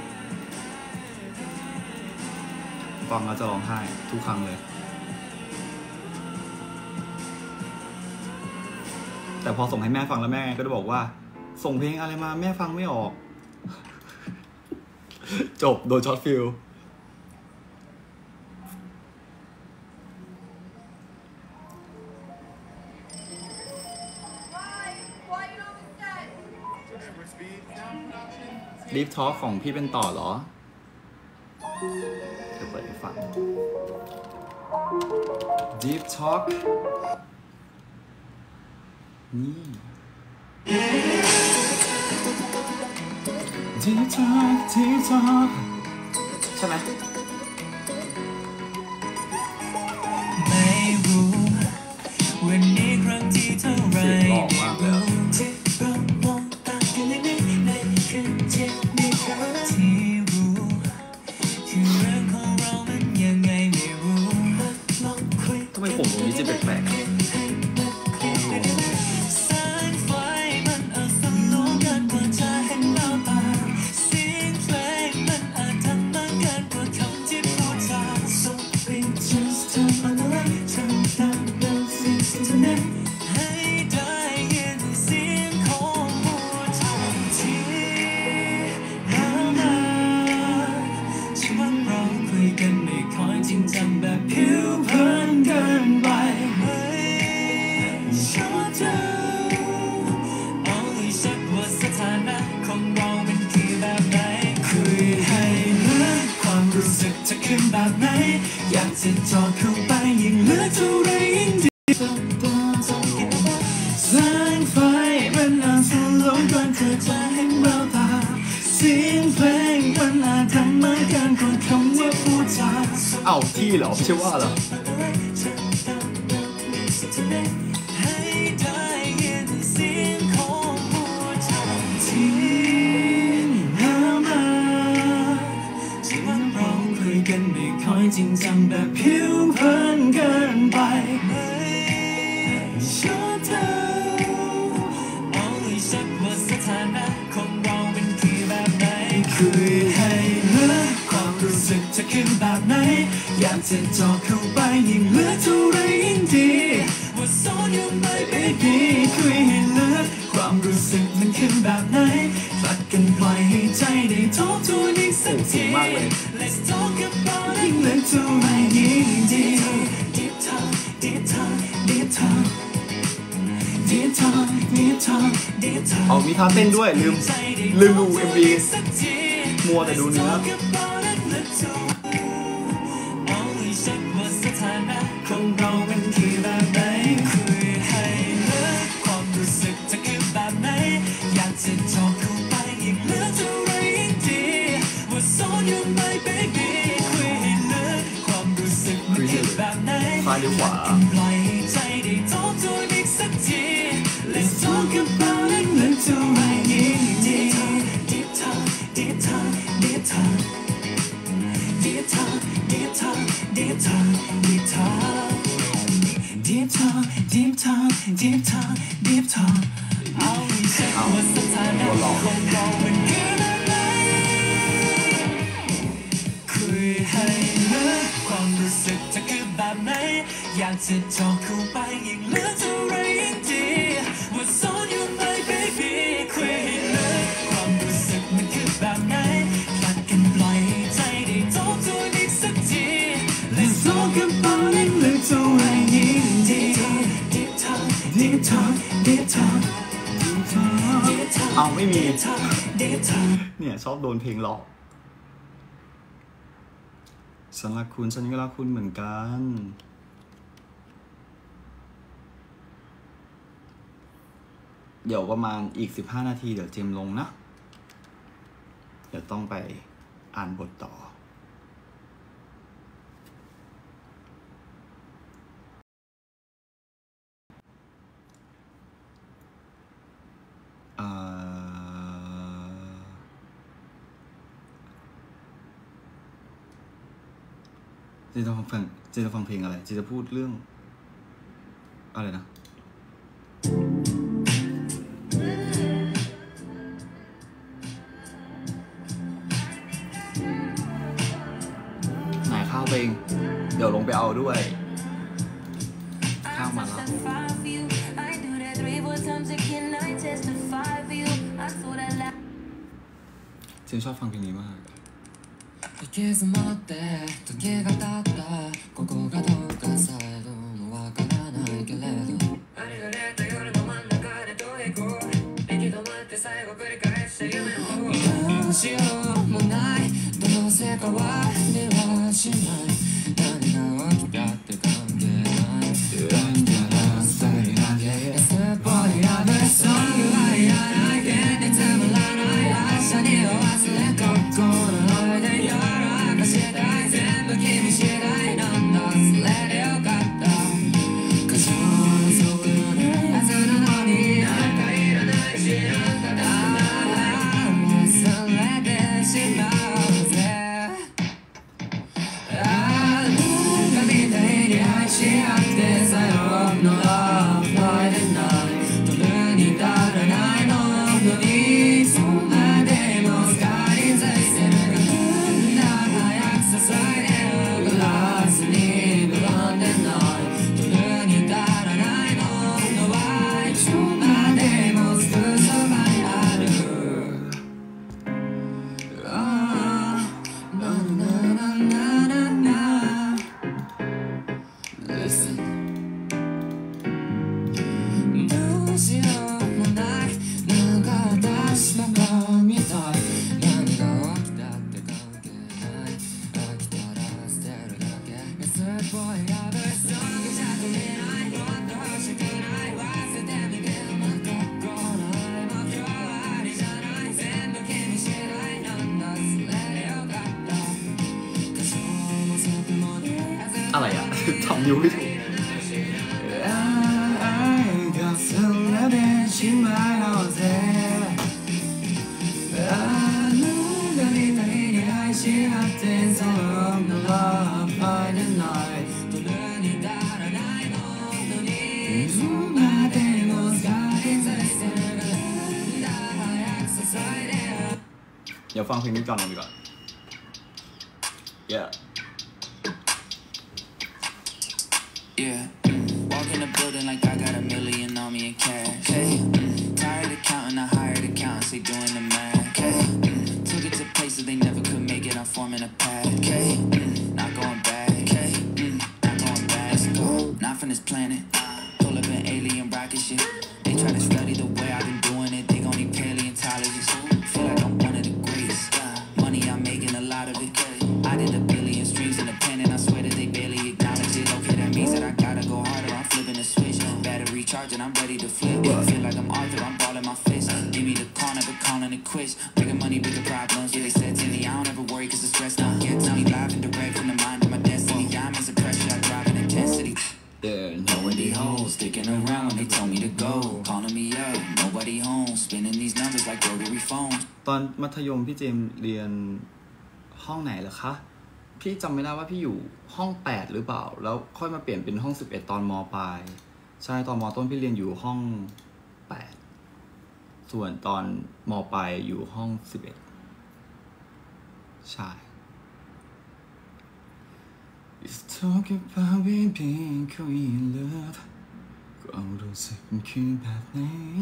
ฟังแล้วจะร้องไห้ทุกครั้งเลยแต่พอส่งให้แม่ฟังแล้วแม่ก็จะบอกว่าส่งเพลงอะไรมาแม่ฟังไม่ออกจบโดนช็อตฟิลดีฟทอล์กของพี่เป็นต่อเหรอจะเปิดให้ฟังดีฟทอล์กนี่ดีฟทอล์กใช่ไหมไม่รู้วันนี้ครั้งที่เท่าไรหล่อมากเลยทำไมผมตรงนี้จะแปลกๆจะจอดเข้าไปยิ่งเหลือเท่าไรยิ่งดีแสงไฟมันอาจสลัวก่อนเธอจะเห็นแววตาเสียงเพลงมันอาจทำมาการก่อนคำว่าพูดจาเอ้าที่เหรอไม่ใช่ว่าเหรอจริงจังแบบผิวเผินเกินไปชอบเธอ Only ชักว่าสถานะของเราเป็นคือแบบไหนคุยให้เหลือความรู้สึกจะขึ้นแบบไหนอยากจะจอเข้าไปยิ่งเหลือเท่าไรยิ่งดีว่า so you my baby คุยให้เหลือความรู้สึกมันขึ้นแบบไหนตัดกันปล่อยให้ใจได้ทบทวนอีกสักที Let's talk about ยิ่งเหลือเท่าไรยิ่งดี Deep talk Deep talk Deep talk Deep talk Deep talk Deep talk เอามีท่าเต้นด้วยลืมดู MV มัวแต่ดูเนื้อของเราเป็นคือแบบไหนคุยให้เหลือความรู้สึกจะคือแบบไหนอยากจะจอเข้าไปยิ่งเหลือเท่าไรยิ่งดีว่า so you my baby คุยให้เหลือความรู้สึกมันคือแบบไหนซ้ายหรือขวาปล่อยใจได้ทบทวนอีกสักที Let's talk about it เหลือเท่าไรยิ่งดี Deep talk Deep talk Deep talk Deep talk Deep talk Deep talk Deep talk Deep talk Deep talk Deep talk Deep talk เอาให้เช็คว่าสถานะของเราเป็นคืออะไรคุยให้เหลือความรู้สึกจะคือแบบไหนอยากจะจอเข้าไปยิ่งเหลือเท่าไรยิ่งดีว่า so you my baby คุยให้เหลือความรู้สึกมันคือแบบไหนตัดกันปล่อยให้ใจได้ทบทวนอีกสักที Let's talk about it เหลือเท่าไรยิ่งดี Deep talk Deep talk Deep talk เอาไม่มีเนี่ยชอบโดนเพลงหลอกฉันรักคุณฉันก็รักคุณเหมือนกันเดี๋ยวประมาณอีก15 นาทีเดี๋ยวเจมลงนะเดี๋ยวต้องไปอ่านบทต่อเจจะฟังเพลงอะไรเจจะพูดเรื่องอะไรนะไหนข้าวเพลงเดี๋ยวลงไปเอาด้วยข้าวมาแล้วเจนชอบฟังเพลงนี้มาก行き詰まって時が経ったここがどうかさえどもわからないけれどありふれた夜の真ん中でどうへこう行き止まって最後繰り返した夢をどうしようもないどうせ変わりはしない何が起きたって関係ないだから一人だけ安っぽいラブソングはいらない現実もらない明日にを忘れ心の間に全部君次第なんだそれでよかった過剰な速度のはずなのになんかいらないしなんかだ忘れてしまうぜอะไรอ่ะทำนิ้วไม่ถูกเดี๋ยวฟังเพลงนี้ก่อนดีกว่า yeah Yeah, walk in the building like I got $1 million on me in cash. Hey, tired of counting, I hired accountants, they doing the math. Okay, took it to places they never could make it, I'm forming a path. Okay, not going back. Okay, not going back. Let's go, not from this planet. Pull up an alien rocket ship. They try to study the way I've been doing it, they gon' need paleontologists. Feel like I'm one of the greatest. Money, I'm making a lot of it. I did 1 billion streams in the pen, and I swear that they barely acknowledge it. Okay, that means that I gotta go harder. I'm flipping the switch, battery charging, I'm ready to flip. Feel like I'm Arthur, I'm balling my fist. Give me the call, never calling it quits. Bigger money, bigger problems. Yeah, they said to me, I don't ever worry 'cause the stress don't get to me. Live and direct from the mind of my destiny. Diamonds of pressure, I drive an intensity. Yeah, nobody hoes sticking around when they told me to go. Calling me up, nobody home. Spinning these numbers like rotary phones. ตอนมัธยมพี่เจมเรียนห้องไหนเหรอคะพี่จำไม่ได้ว่าพี่อยู่ห้อง8หรือเปล่าแล้วค่อยมาเปลี่ยนเป็นห้อง11ตอนม.ปลายใช่ตอนม.ต้นพี่เรียนอยู่ห้อง8ส่วนตอนม.ปลายอยู่ห้อง11ใช่ It's talking about being in love ความรู้สึกมันคือแบบไหน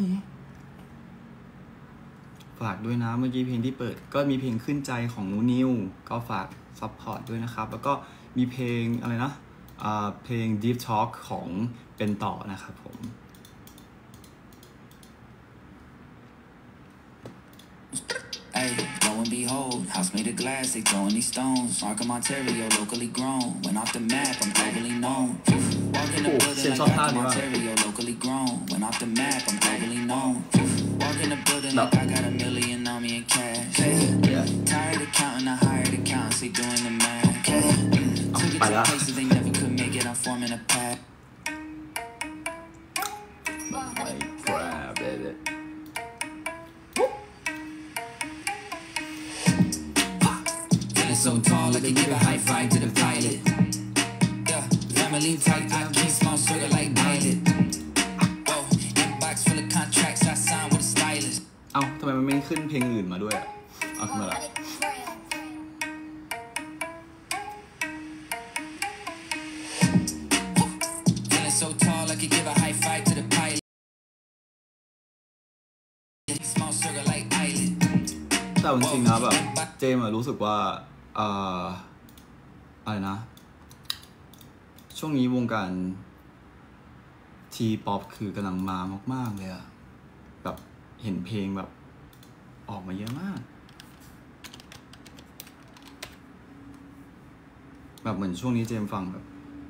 ฝากด้วยนะเมื่อกี้เพลงที่เปิดก็มีเพลงขึ้นใจของนูนิวก็ฝากซัพพอร์ตด้วยนะครับแล้วก็มีเพลงอะไรนะเพลง Deep Talk ของเป็นต่อนะครับผม Hey, lo and behold, house made of glass, they throwing these stones. Mark of Ontario, locally grown. Went off the map, I'm globally known. Walk in the building like Mark of Ontario, locally grown. Went off the map, I'm globally known. Walk in the building like I got $1 million on me in cash. Tired of counting, I hired accountants, they doing the math. Took it to places they never could make it, I'm forming a path. Grab it. So tall, I can give a high five to the pilot. Yeah, family tight, I keep small sugar like violet. Whoa, inbox full of contracts, I signed with a stylist. เอ้าทำไมมันไม่ขึ้นเพลงอื่นมาด้วยอ่ะเอาขึ้นมาละ Feeling so tall, I can give a high five to the pilot. Small sugar like island. แต่จริงๆนะแบบเจมส์รู้สึกว่าอะไรนะช่วงนี้วงการทีป๊อปคือกำลังมามากๆเลยอะแบบเห็นเพลงแบบออกมาเยอะมากแบบเหมือนช่วงนี้เจมส์ฟังแบบ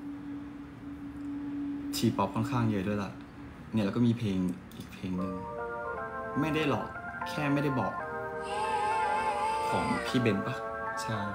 ทีป๊อปค่อนข้างเยอะด้วยล่ะเนี่ยแล้วก็มีเพลงอีกเพลงหนึ่งไม่ได้หลอกแค่ไม่ได้บอกของพี่เบนปะใช่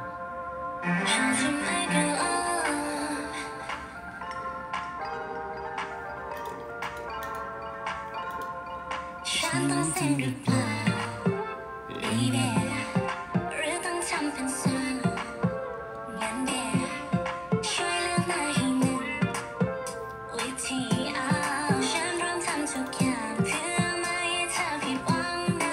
ฉันต้องเซ็นหรือเปล่า baby หรือต้องทำเป็นซื่องั้นเดี๋ยวช่วยเลือกมาให้หนึ่งวิธีฉันพร้อมทำทุกอย่างเพื่อไม่ให้เธอผิดหวังนะ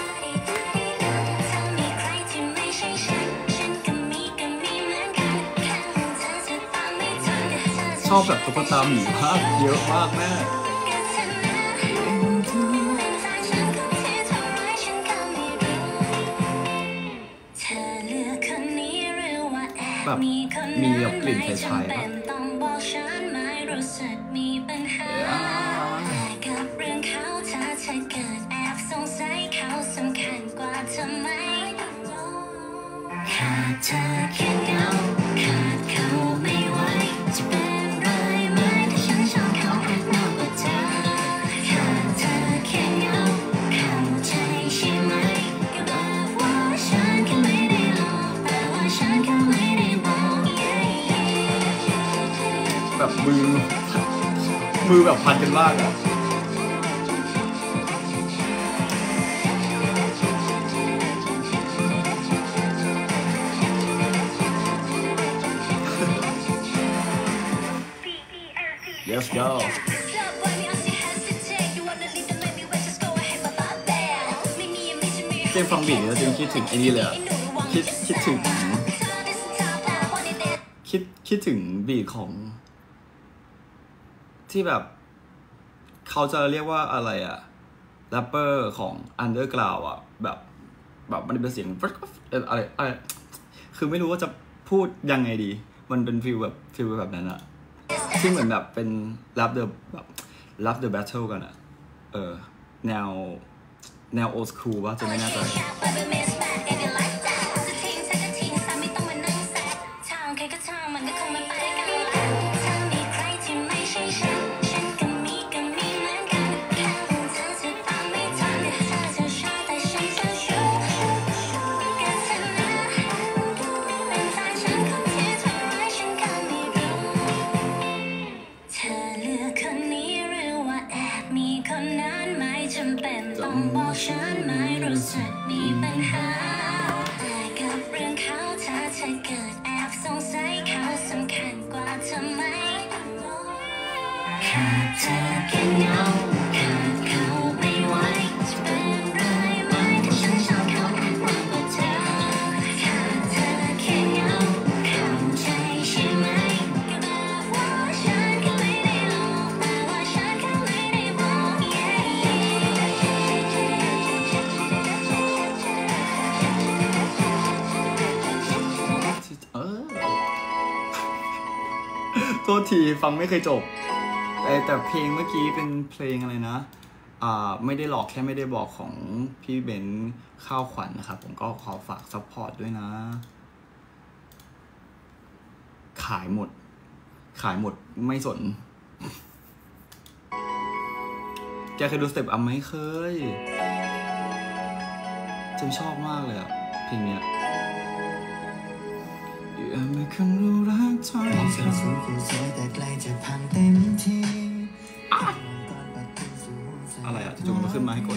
ชอบแบบตุ๊กตาหมีมากเยอะมากแม่แบบมีแบบกลิ่นไทยๆป่ะขาดเธอแค่เงาขาดเขาไม่ไหวจะเป็นไรไหมถ้าฉันชอบเขาแอบนอกกับเธอขาดเธอแค่เงาเข้าใจใช่ไหมแต่ว่าฉันก็ไม่ได้หลอกแต่ว่าฉันก็ไม่ได้บอกมือมือแบบพันกันมากอะLet's go เจมฟังบีทแล้วเจมคิดถึงไอ้นี่เลยอะคิดถึงคิดถึงบีทของที่แบบเขาจะเรียกว่าอะไรอะแรปเปอร์ของ Underground อะแบบมันเป็นเสียงอะไรคือไม่รู้ว่าจะพูดยังไงดีมันเป็นฟีลแบบนั้นอะที่เหมือนแบบเป็นรับเดอะแบทเทิลกันอะแนวโอสคูลว่าจะไม่น่าใจฉันไม่รู้สึกมีปัญหาแต่กับเรื่องเขาถ้าเธอเกิดแอบสงสัยเขาสำคัญกว่าเธอไหมขาดเธอแค่เงาขาดเขาไม่ไหวจะเป็นไรไหมถ้าฉันชอบเขามากกว่าเธอขาดเธอแค่เงาเข้าใจใช่ไหมก็แบบว่าฉันแค่ไม่ได้หลอกแต่ว่าฉันแค่ไม่ได้บอกโทษทีฟังไม่เคยจบแต่เพลงเมื่อกี้เป็นเพลงอะไรนะไม่ได้หลอกแค่ไม่ได้บอกของพี่เบนซ์ข้าวขวัญนะครับผมก็ขอฝากซัพพอร์ตด้วยนะขายหมดไม่สนแกเคยดูสเต็ปอัมไหมเคยฉันชอบมากเลยอะเพลงเนี้ยไม่เคยรู้รักเธออะไรอะจุงมาขึ้นมาให้กด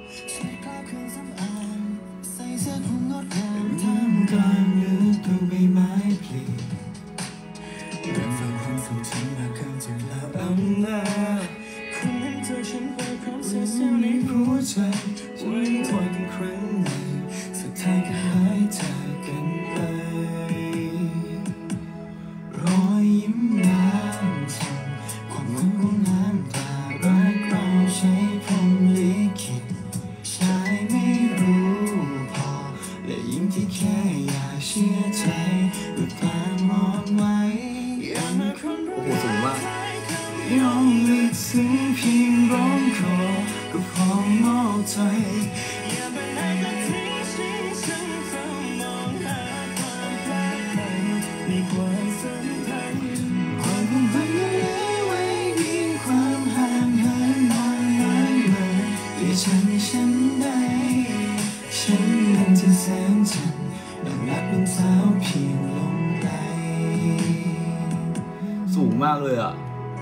สูงมากเลยอ่ะ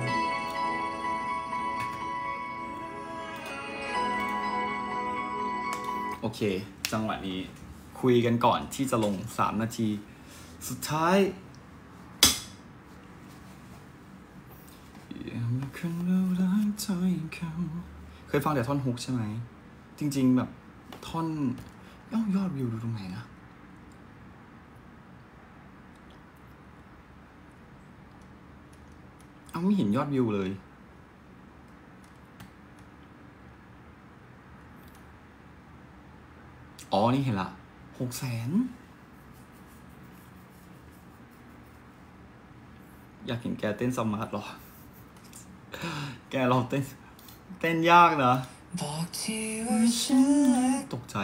โอเคจังหวะนี้คุยกันก่อนที่จะลง3 นาทีสุดท้ายเคยฟังแต่ท่อนฮุกใช่ไหมจริงๆแบบท่อนยอดวิวดูตรงไหนนะไม่เห็นยอดวิวเลยอ๋อนี่เห็นละ600,000อยากเห็นแกเต้นสมาร์ทหรอแกลองเต้นยากนะตกใจ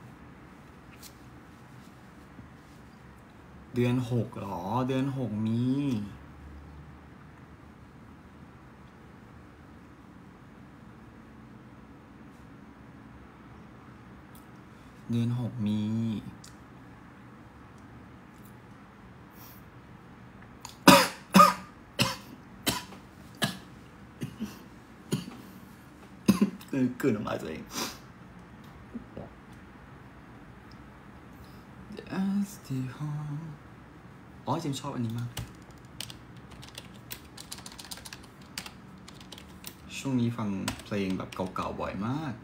เดือน6หรอเดือน6มีเดือน6มีกลืนน้ำลายตัวเองอ๋อจริงชอบอันนี้มากช่วงนี้ฟังเพลงแบบเก่าๆบ่อยมาก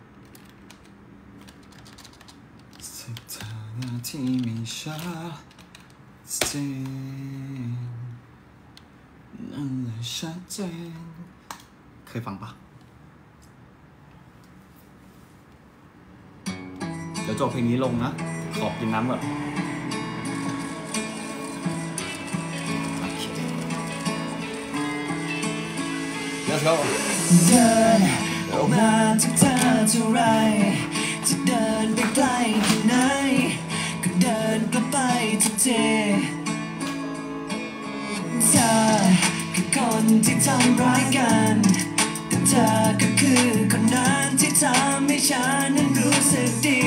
สถานะที่ไม่ชัดเจนนั่นแหละชัดเจนเคยฟังปะเดี๋ยวจบเพลงนี้ลงนะขอบกินน้ำแบบLet's go เดินออกมาจากเธอเท่าไรจะเดินไปไกลแค่ไหนก็เดินกลับไปทุกทีเธอคือคนที่ทำร้ายกันแต่เธอก็คือคนนั้นที่ทำให้ฉันนั้นรู้สึกดี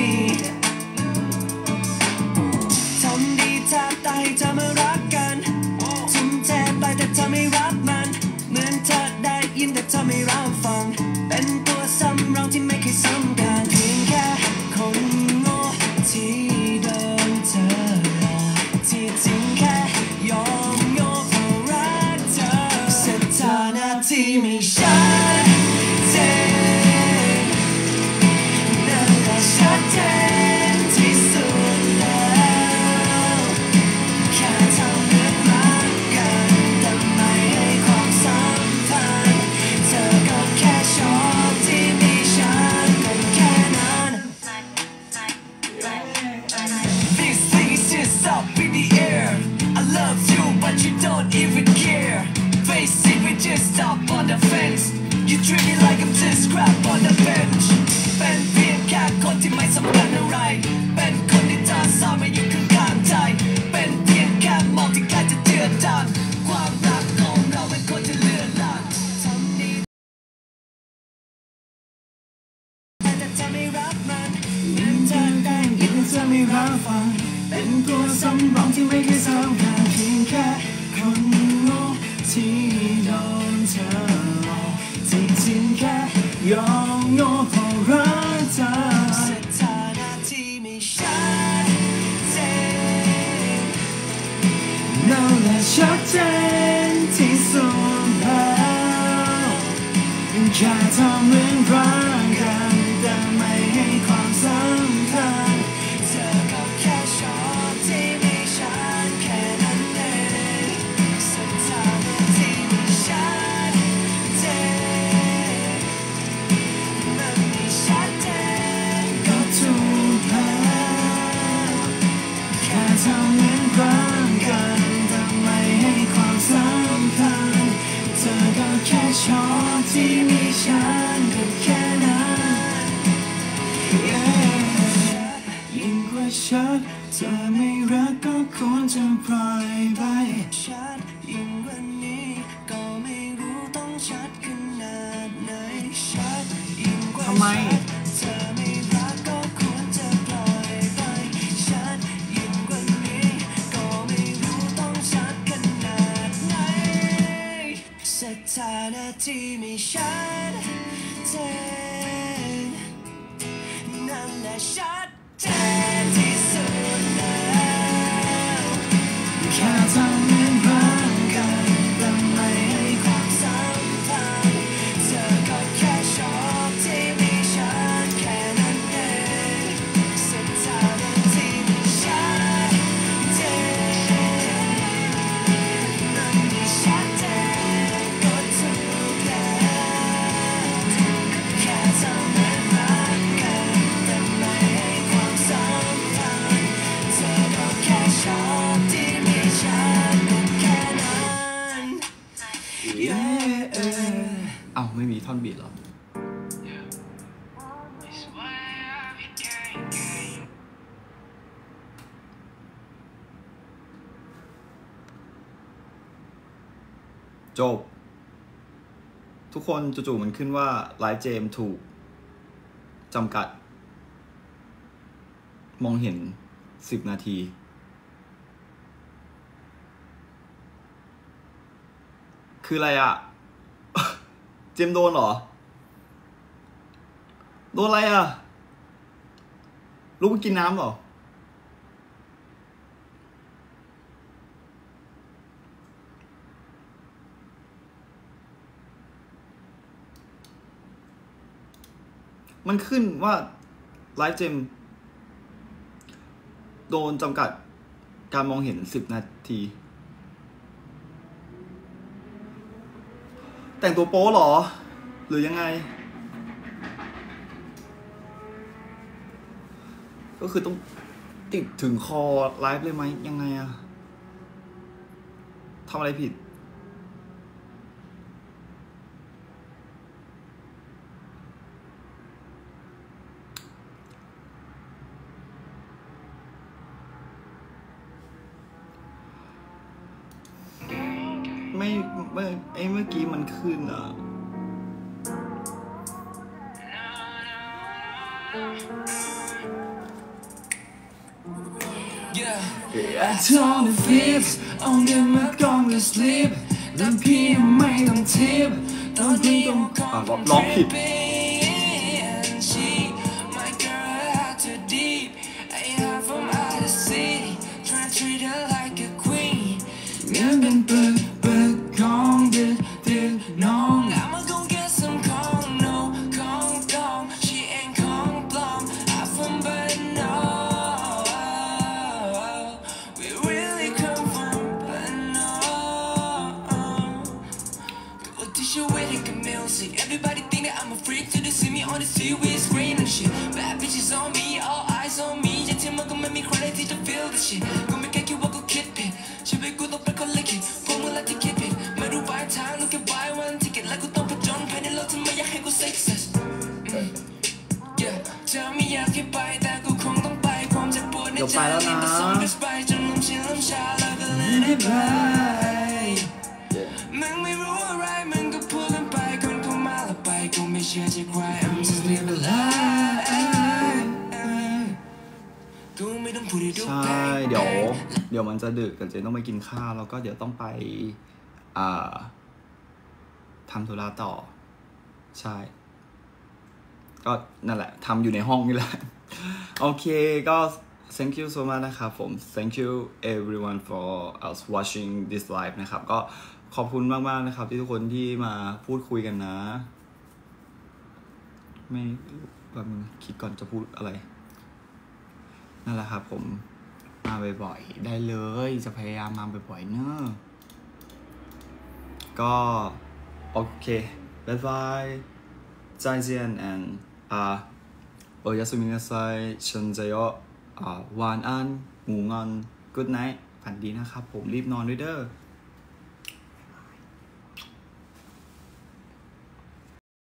ทำดีแทบตายให้เธอมารักกันทุ่มเทไปแต่เธอไม่รับมันเหมือนเธอได้ยินแต่เธอไม่รับฟังเป็นตัวสำรองที่ไม่เคยสำคัญเพียงแค่คนโง่ที่โดนเธอหลอกที่จริงแค่ยอมโง่เพราะรักเธอสถานะที่ไม่ชัดเจนนั่นแหละชัดเจนที่สุดแล้วแค่ทำเหมือนรักกันแต่ไม่ให้ความสำคัญเธอก็แค่ชอบที่มีฉันก็แค่นั้น This thing is just up in the air I love you but you don't even care Face it we just stop on the fence You treat me like I'm just crap on the bench เป็นเพียงแค่คนที่ไม่สำคัญอะไรเป็นคนที่เธอซ่อนไว้อยู่ข้างๆใจเป็นเพียงแค่มองที่ใกล้จะเจือจางความรักของเราเป็นคนที่เลื่อนลางทำดีแต่เธอไม่รับมันเหมือนเธอได้ยินแต่เธอไม่รับฟังเป็นตัวสำรองที่ไม่เคยสำคัญเพียงแค่คนโง่ที่โดนเธอหลอกที่จริงแค่ยอมโง่เพราะรักเธอสถานะที่ไม่ชัดเจนนั่นแหละชัดเจนที่สุดแล้วแค่ทำเหมือนรักกันแต่ไม่ให้ความสำคัญเธอก็แค่ชอบที่มีฉันแค่นั้นเองสถานะที่ไม่ชัดเจนมันไม่ชัดเจนก็ถูกแล้วแค่ทำเหมือนรักกันแต่ไม่ให้ความสำคัญเธอก็แค่ชอบที่มีฉันก็แค่นั้น ยิ่งกว่าชัดเธอไม่รักก็ควรจะปล่อยไปชัดยิ่งกว่านี้ก็ไม่รู้ต้องชัดขนาดไหนชัดยิ่งกว่าทำไมเธอไม่รักก็ควรจะปล่อยไปชัดยิ่งกว่านี้ก็ไม่รู้ต้องชัดขนาดไหนสถานะที่ไม่ชัดเจนนั่นแหละชัดเจนที่สุดแล้วแค่ทำเหมือนรักกันแต่ไม่ให้ความสำคัญเธอก็แค่ชอบที่มีฉันแค่นั้นเองสถานะที่ไม่ชัดเจนนั่นไม่ชัดเจนก็ถูกแล้วแค่ทำเหมือนรักกันแต่ไม่ให้ความสำคัญเธอก็แค่ชอบที่มีฉันก็แค่นั้นเอ้าไม่มีท่อนบีทหรอจบ ทุกคนจู่ๆมันขึ้นว่าไลฟ์เจมถูกจำกัด มองเห็น10 นาที คืออะไรอ่ะ เจมโดนเหรอโดนอะไรอ่ะลูกไปกินน้ำเหรอมันขึ้นว่าไลฟ์เจมโดนจำกัดการมองเห็น10 นาที แต่งตัวโป๊หรอ หรือยังไง ก็คือต้องติดถึงคอไลฟ์เลยไหมยังไงอะทำอะไรผิดไม่เมื่อกี้มันขึ้นอ่ะ I told the flips on them I'm gonna sleep แล้วพี่ไม่ต้องทิปตอนนี้ต้องขอร้องผิดยังเป็นเปิดของดึกน้อง I'm gonna get some ของ no ของปลอม she ain't ของปลอม I from but no we really come from but no what did you waiting for music everybody think that I'm a freak till they see me on the TV screen and shit bad bitches on me all eyes on me อย่าเทียมมันก็ไม่มีใครได้ที่จะ feel the shit กูไม่แค่คิดว่ากูคิดผิดชีวิตกูต้องเป็นคนลิขิตพวกมึงละที่คิดผิดไม่รู้ปลายทางรู้แค่ buy one ticket และกูต้องผจญภายในโลกที่ไม่อยากให้กู success yeah เธอไม่อยากให้ไปแต่กูคงต้องไปความเจ็บปวดในใจที่ผสมกันไปจนลืมชินลืมชาแล้วก็เล่นให้ไปมึงไม่รู้อะไรมึงก็พูดกันไปคนเข้ามาแล้วไปกูไม่เชื่อจะใคร I'm just living life กูไม่ต้องพูดให้ดูใช่เดี๋ยวมันจะดึกแต่เจนต้องไปกินข้าวแล้วก็เดี๋ยวต้องไปทำธุระต่อใช่ก็นั่นแหละทำอยู่ในห้องนี่แหละโอเคก็ thank you so much นะครับผม thank you everyone for us watching this live นะครับก็ขอบคุณมากๆนะครับที่ทุกคนที่มาพูดคุยกันนะไม่แบบคิดก่อนจะพูดอะไรนั่นแหละครับผมมาบ่อยๆได้เลยจะพยายามมาบ่อยๆเนอะก็โอเคบ๊ายบาย再见 andยาสุมินาไซเชิญเจโยวานอันหมูงอน good night ฝันดีนะครับผมรีบนอนด้วยเด้อ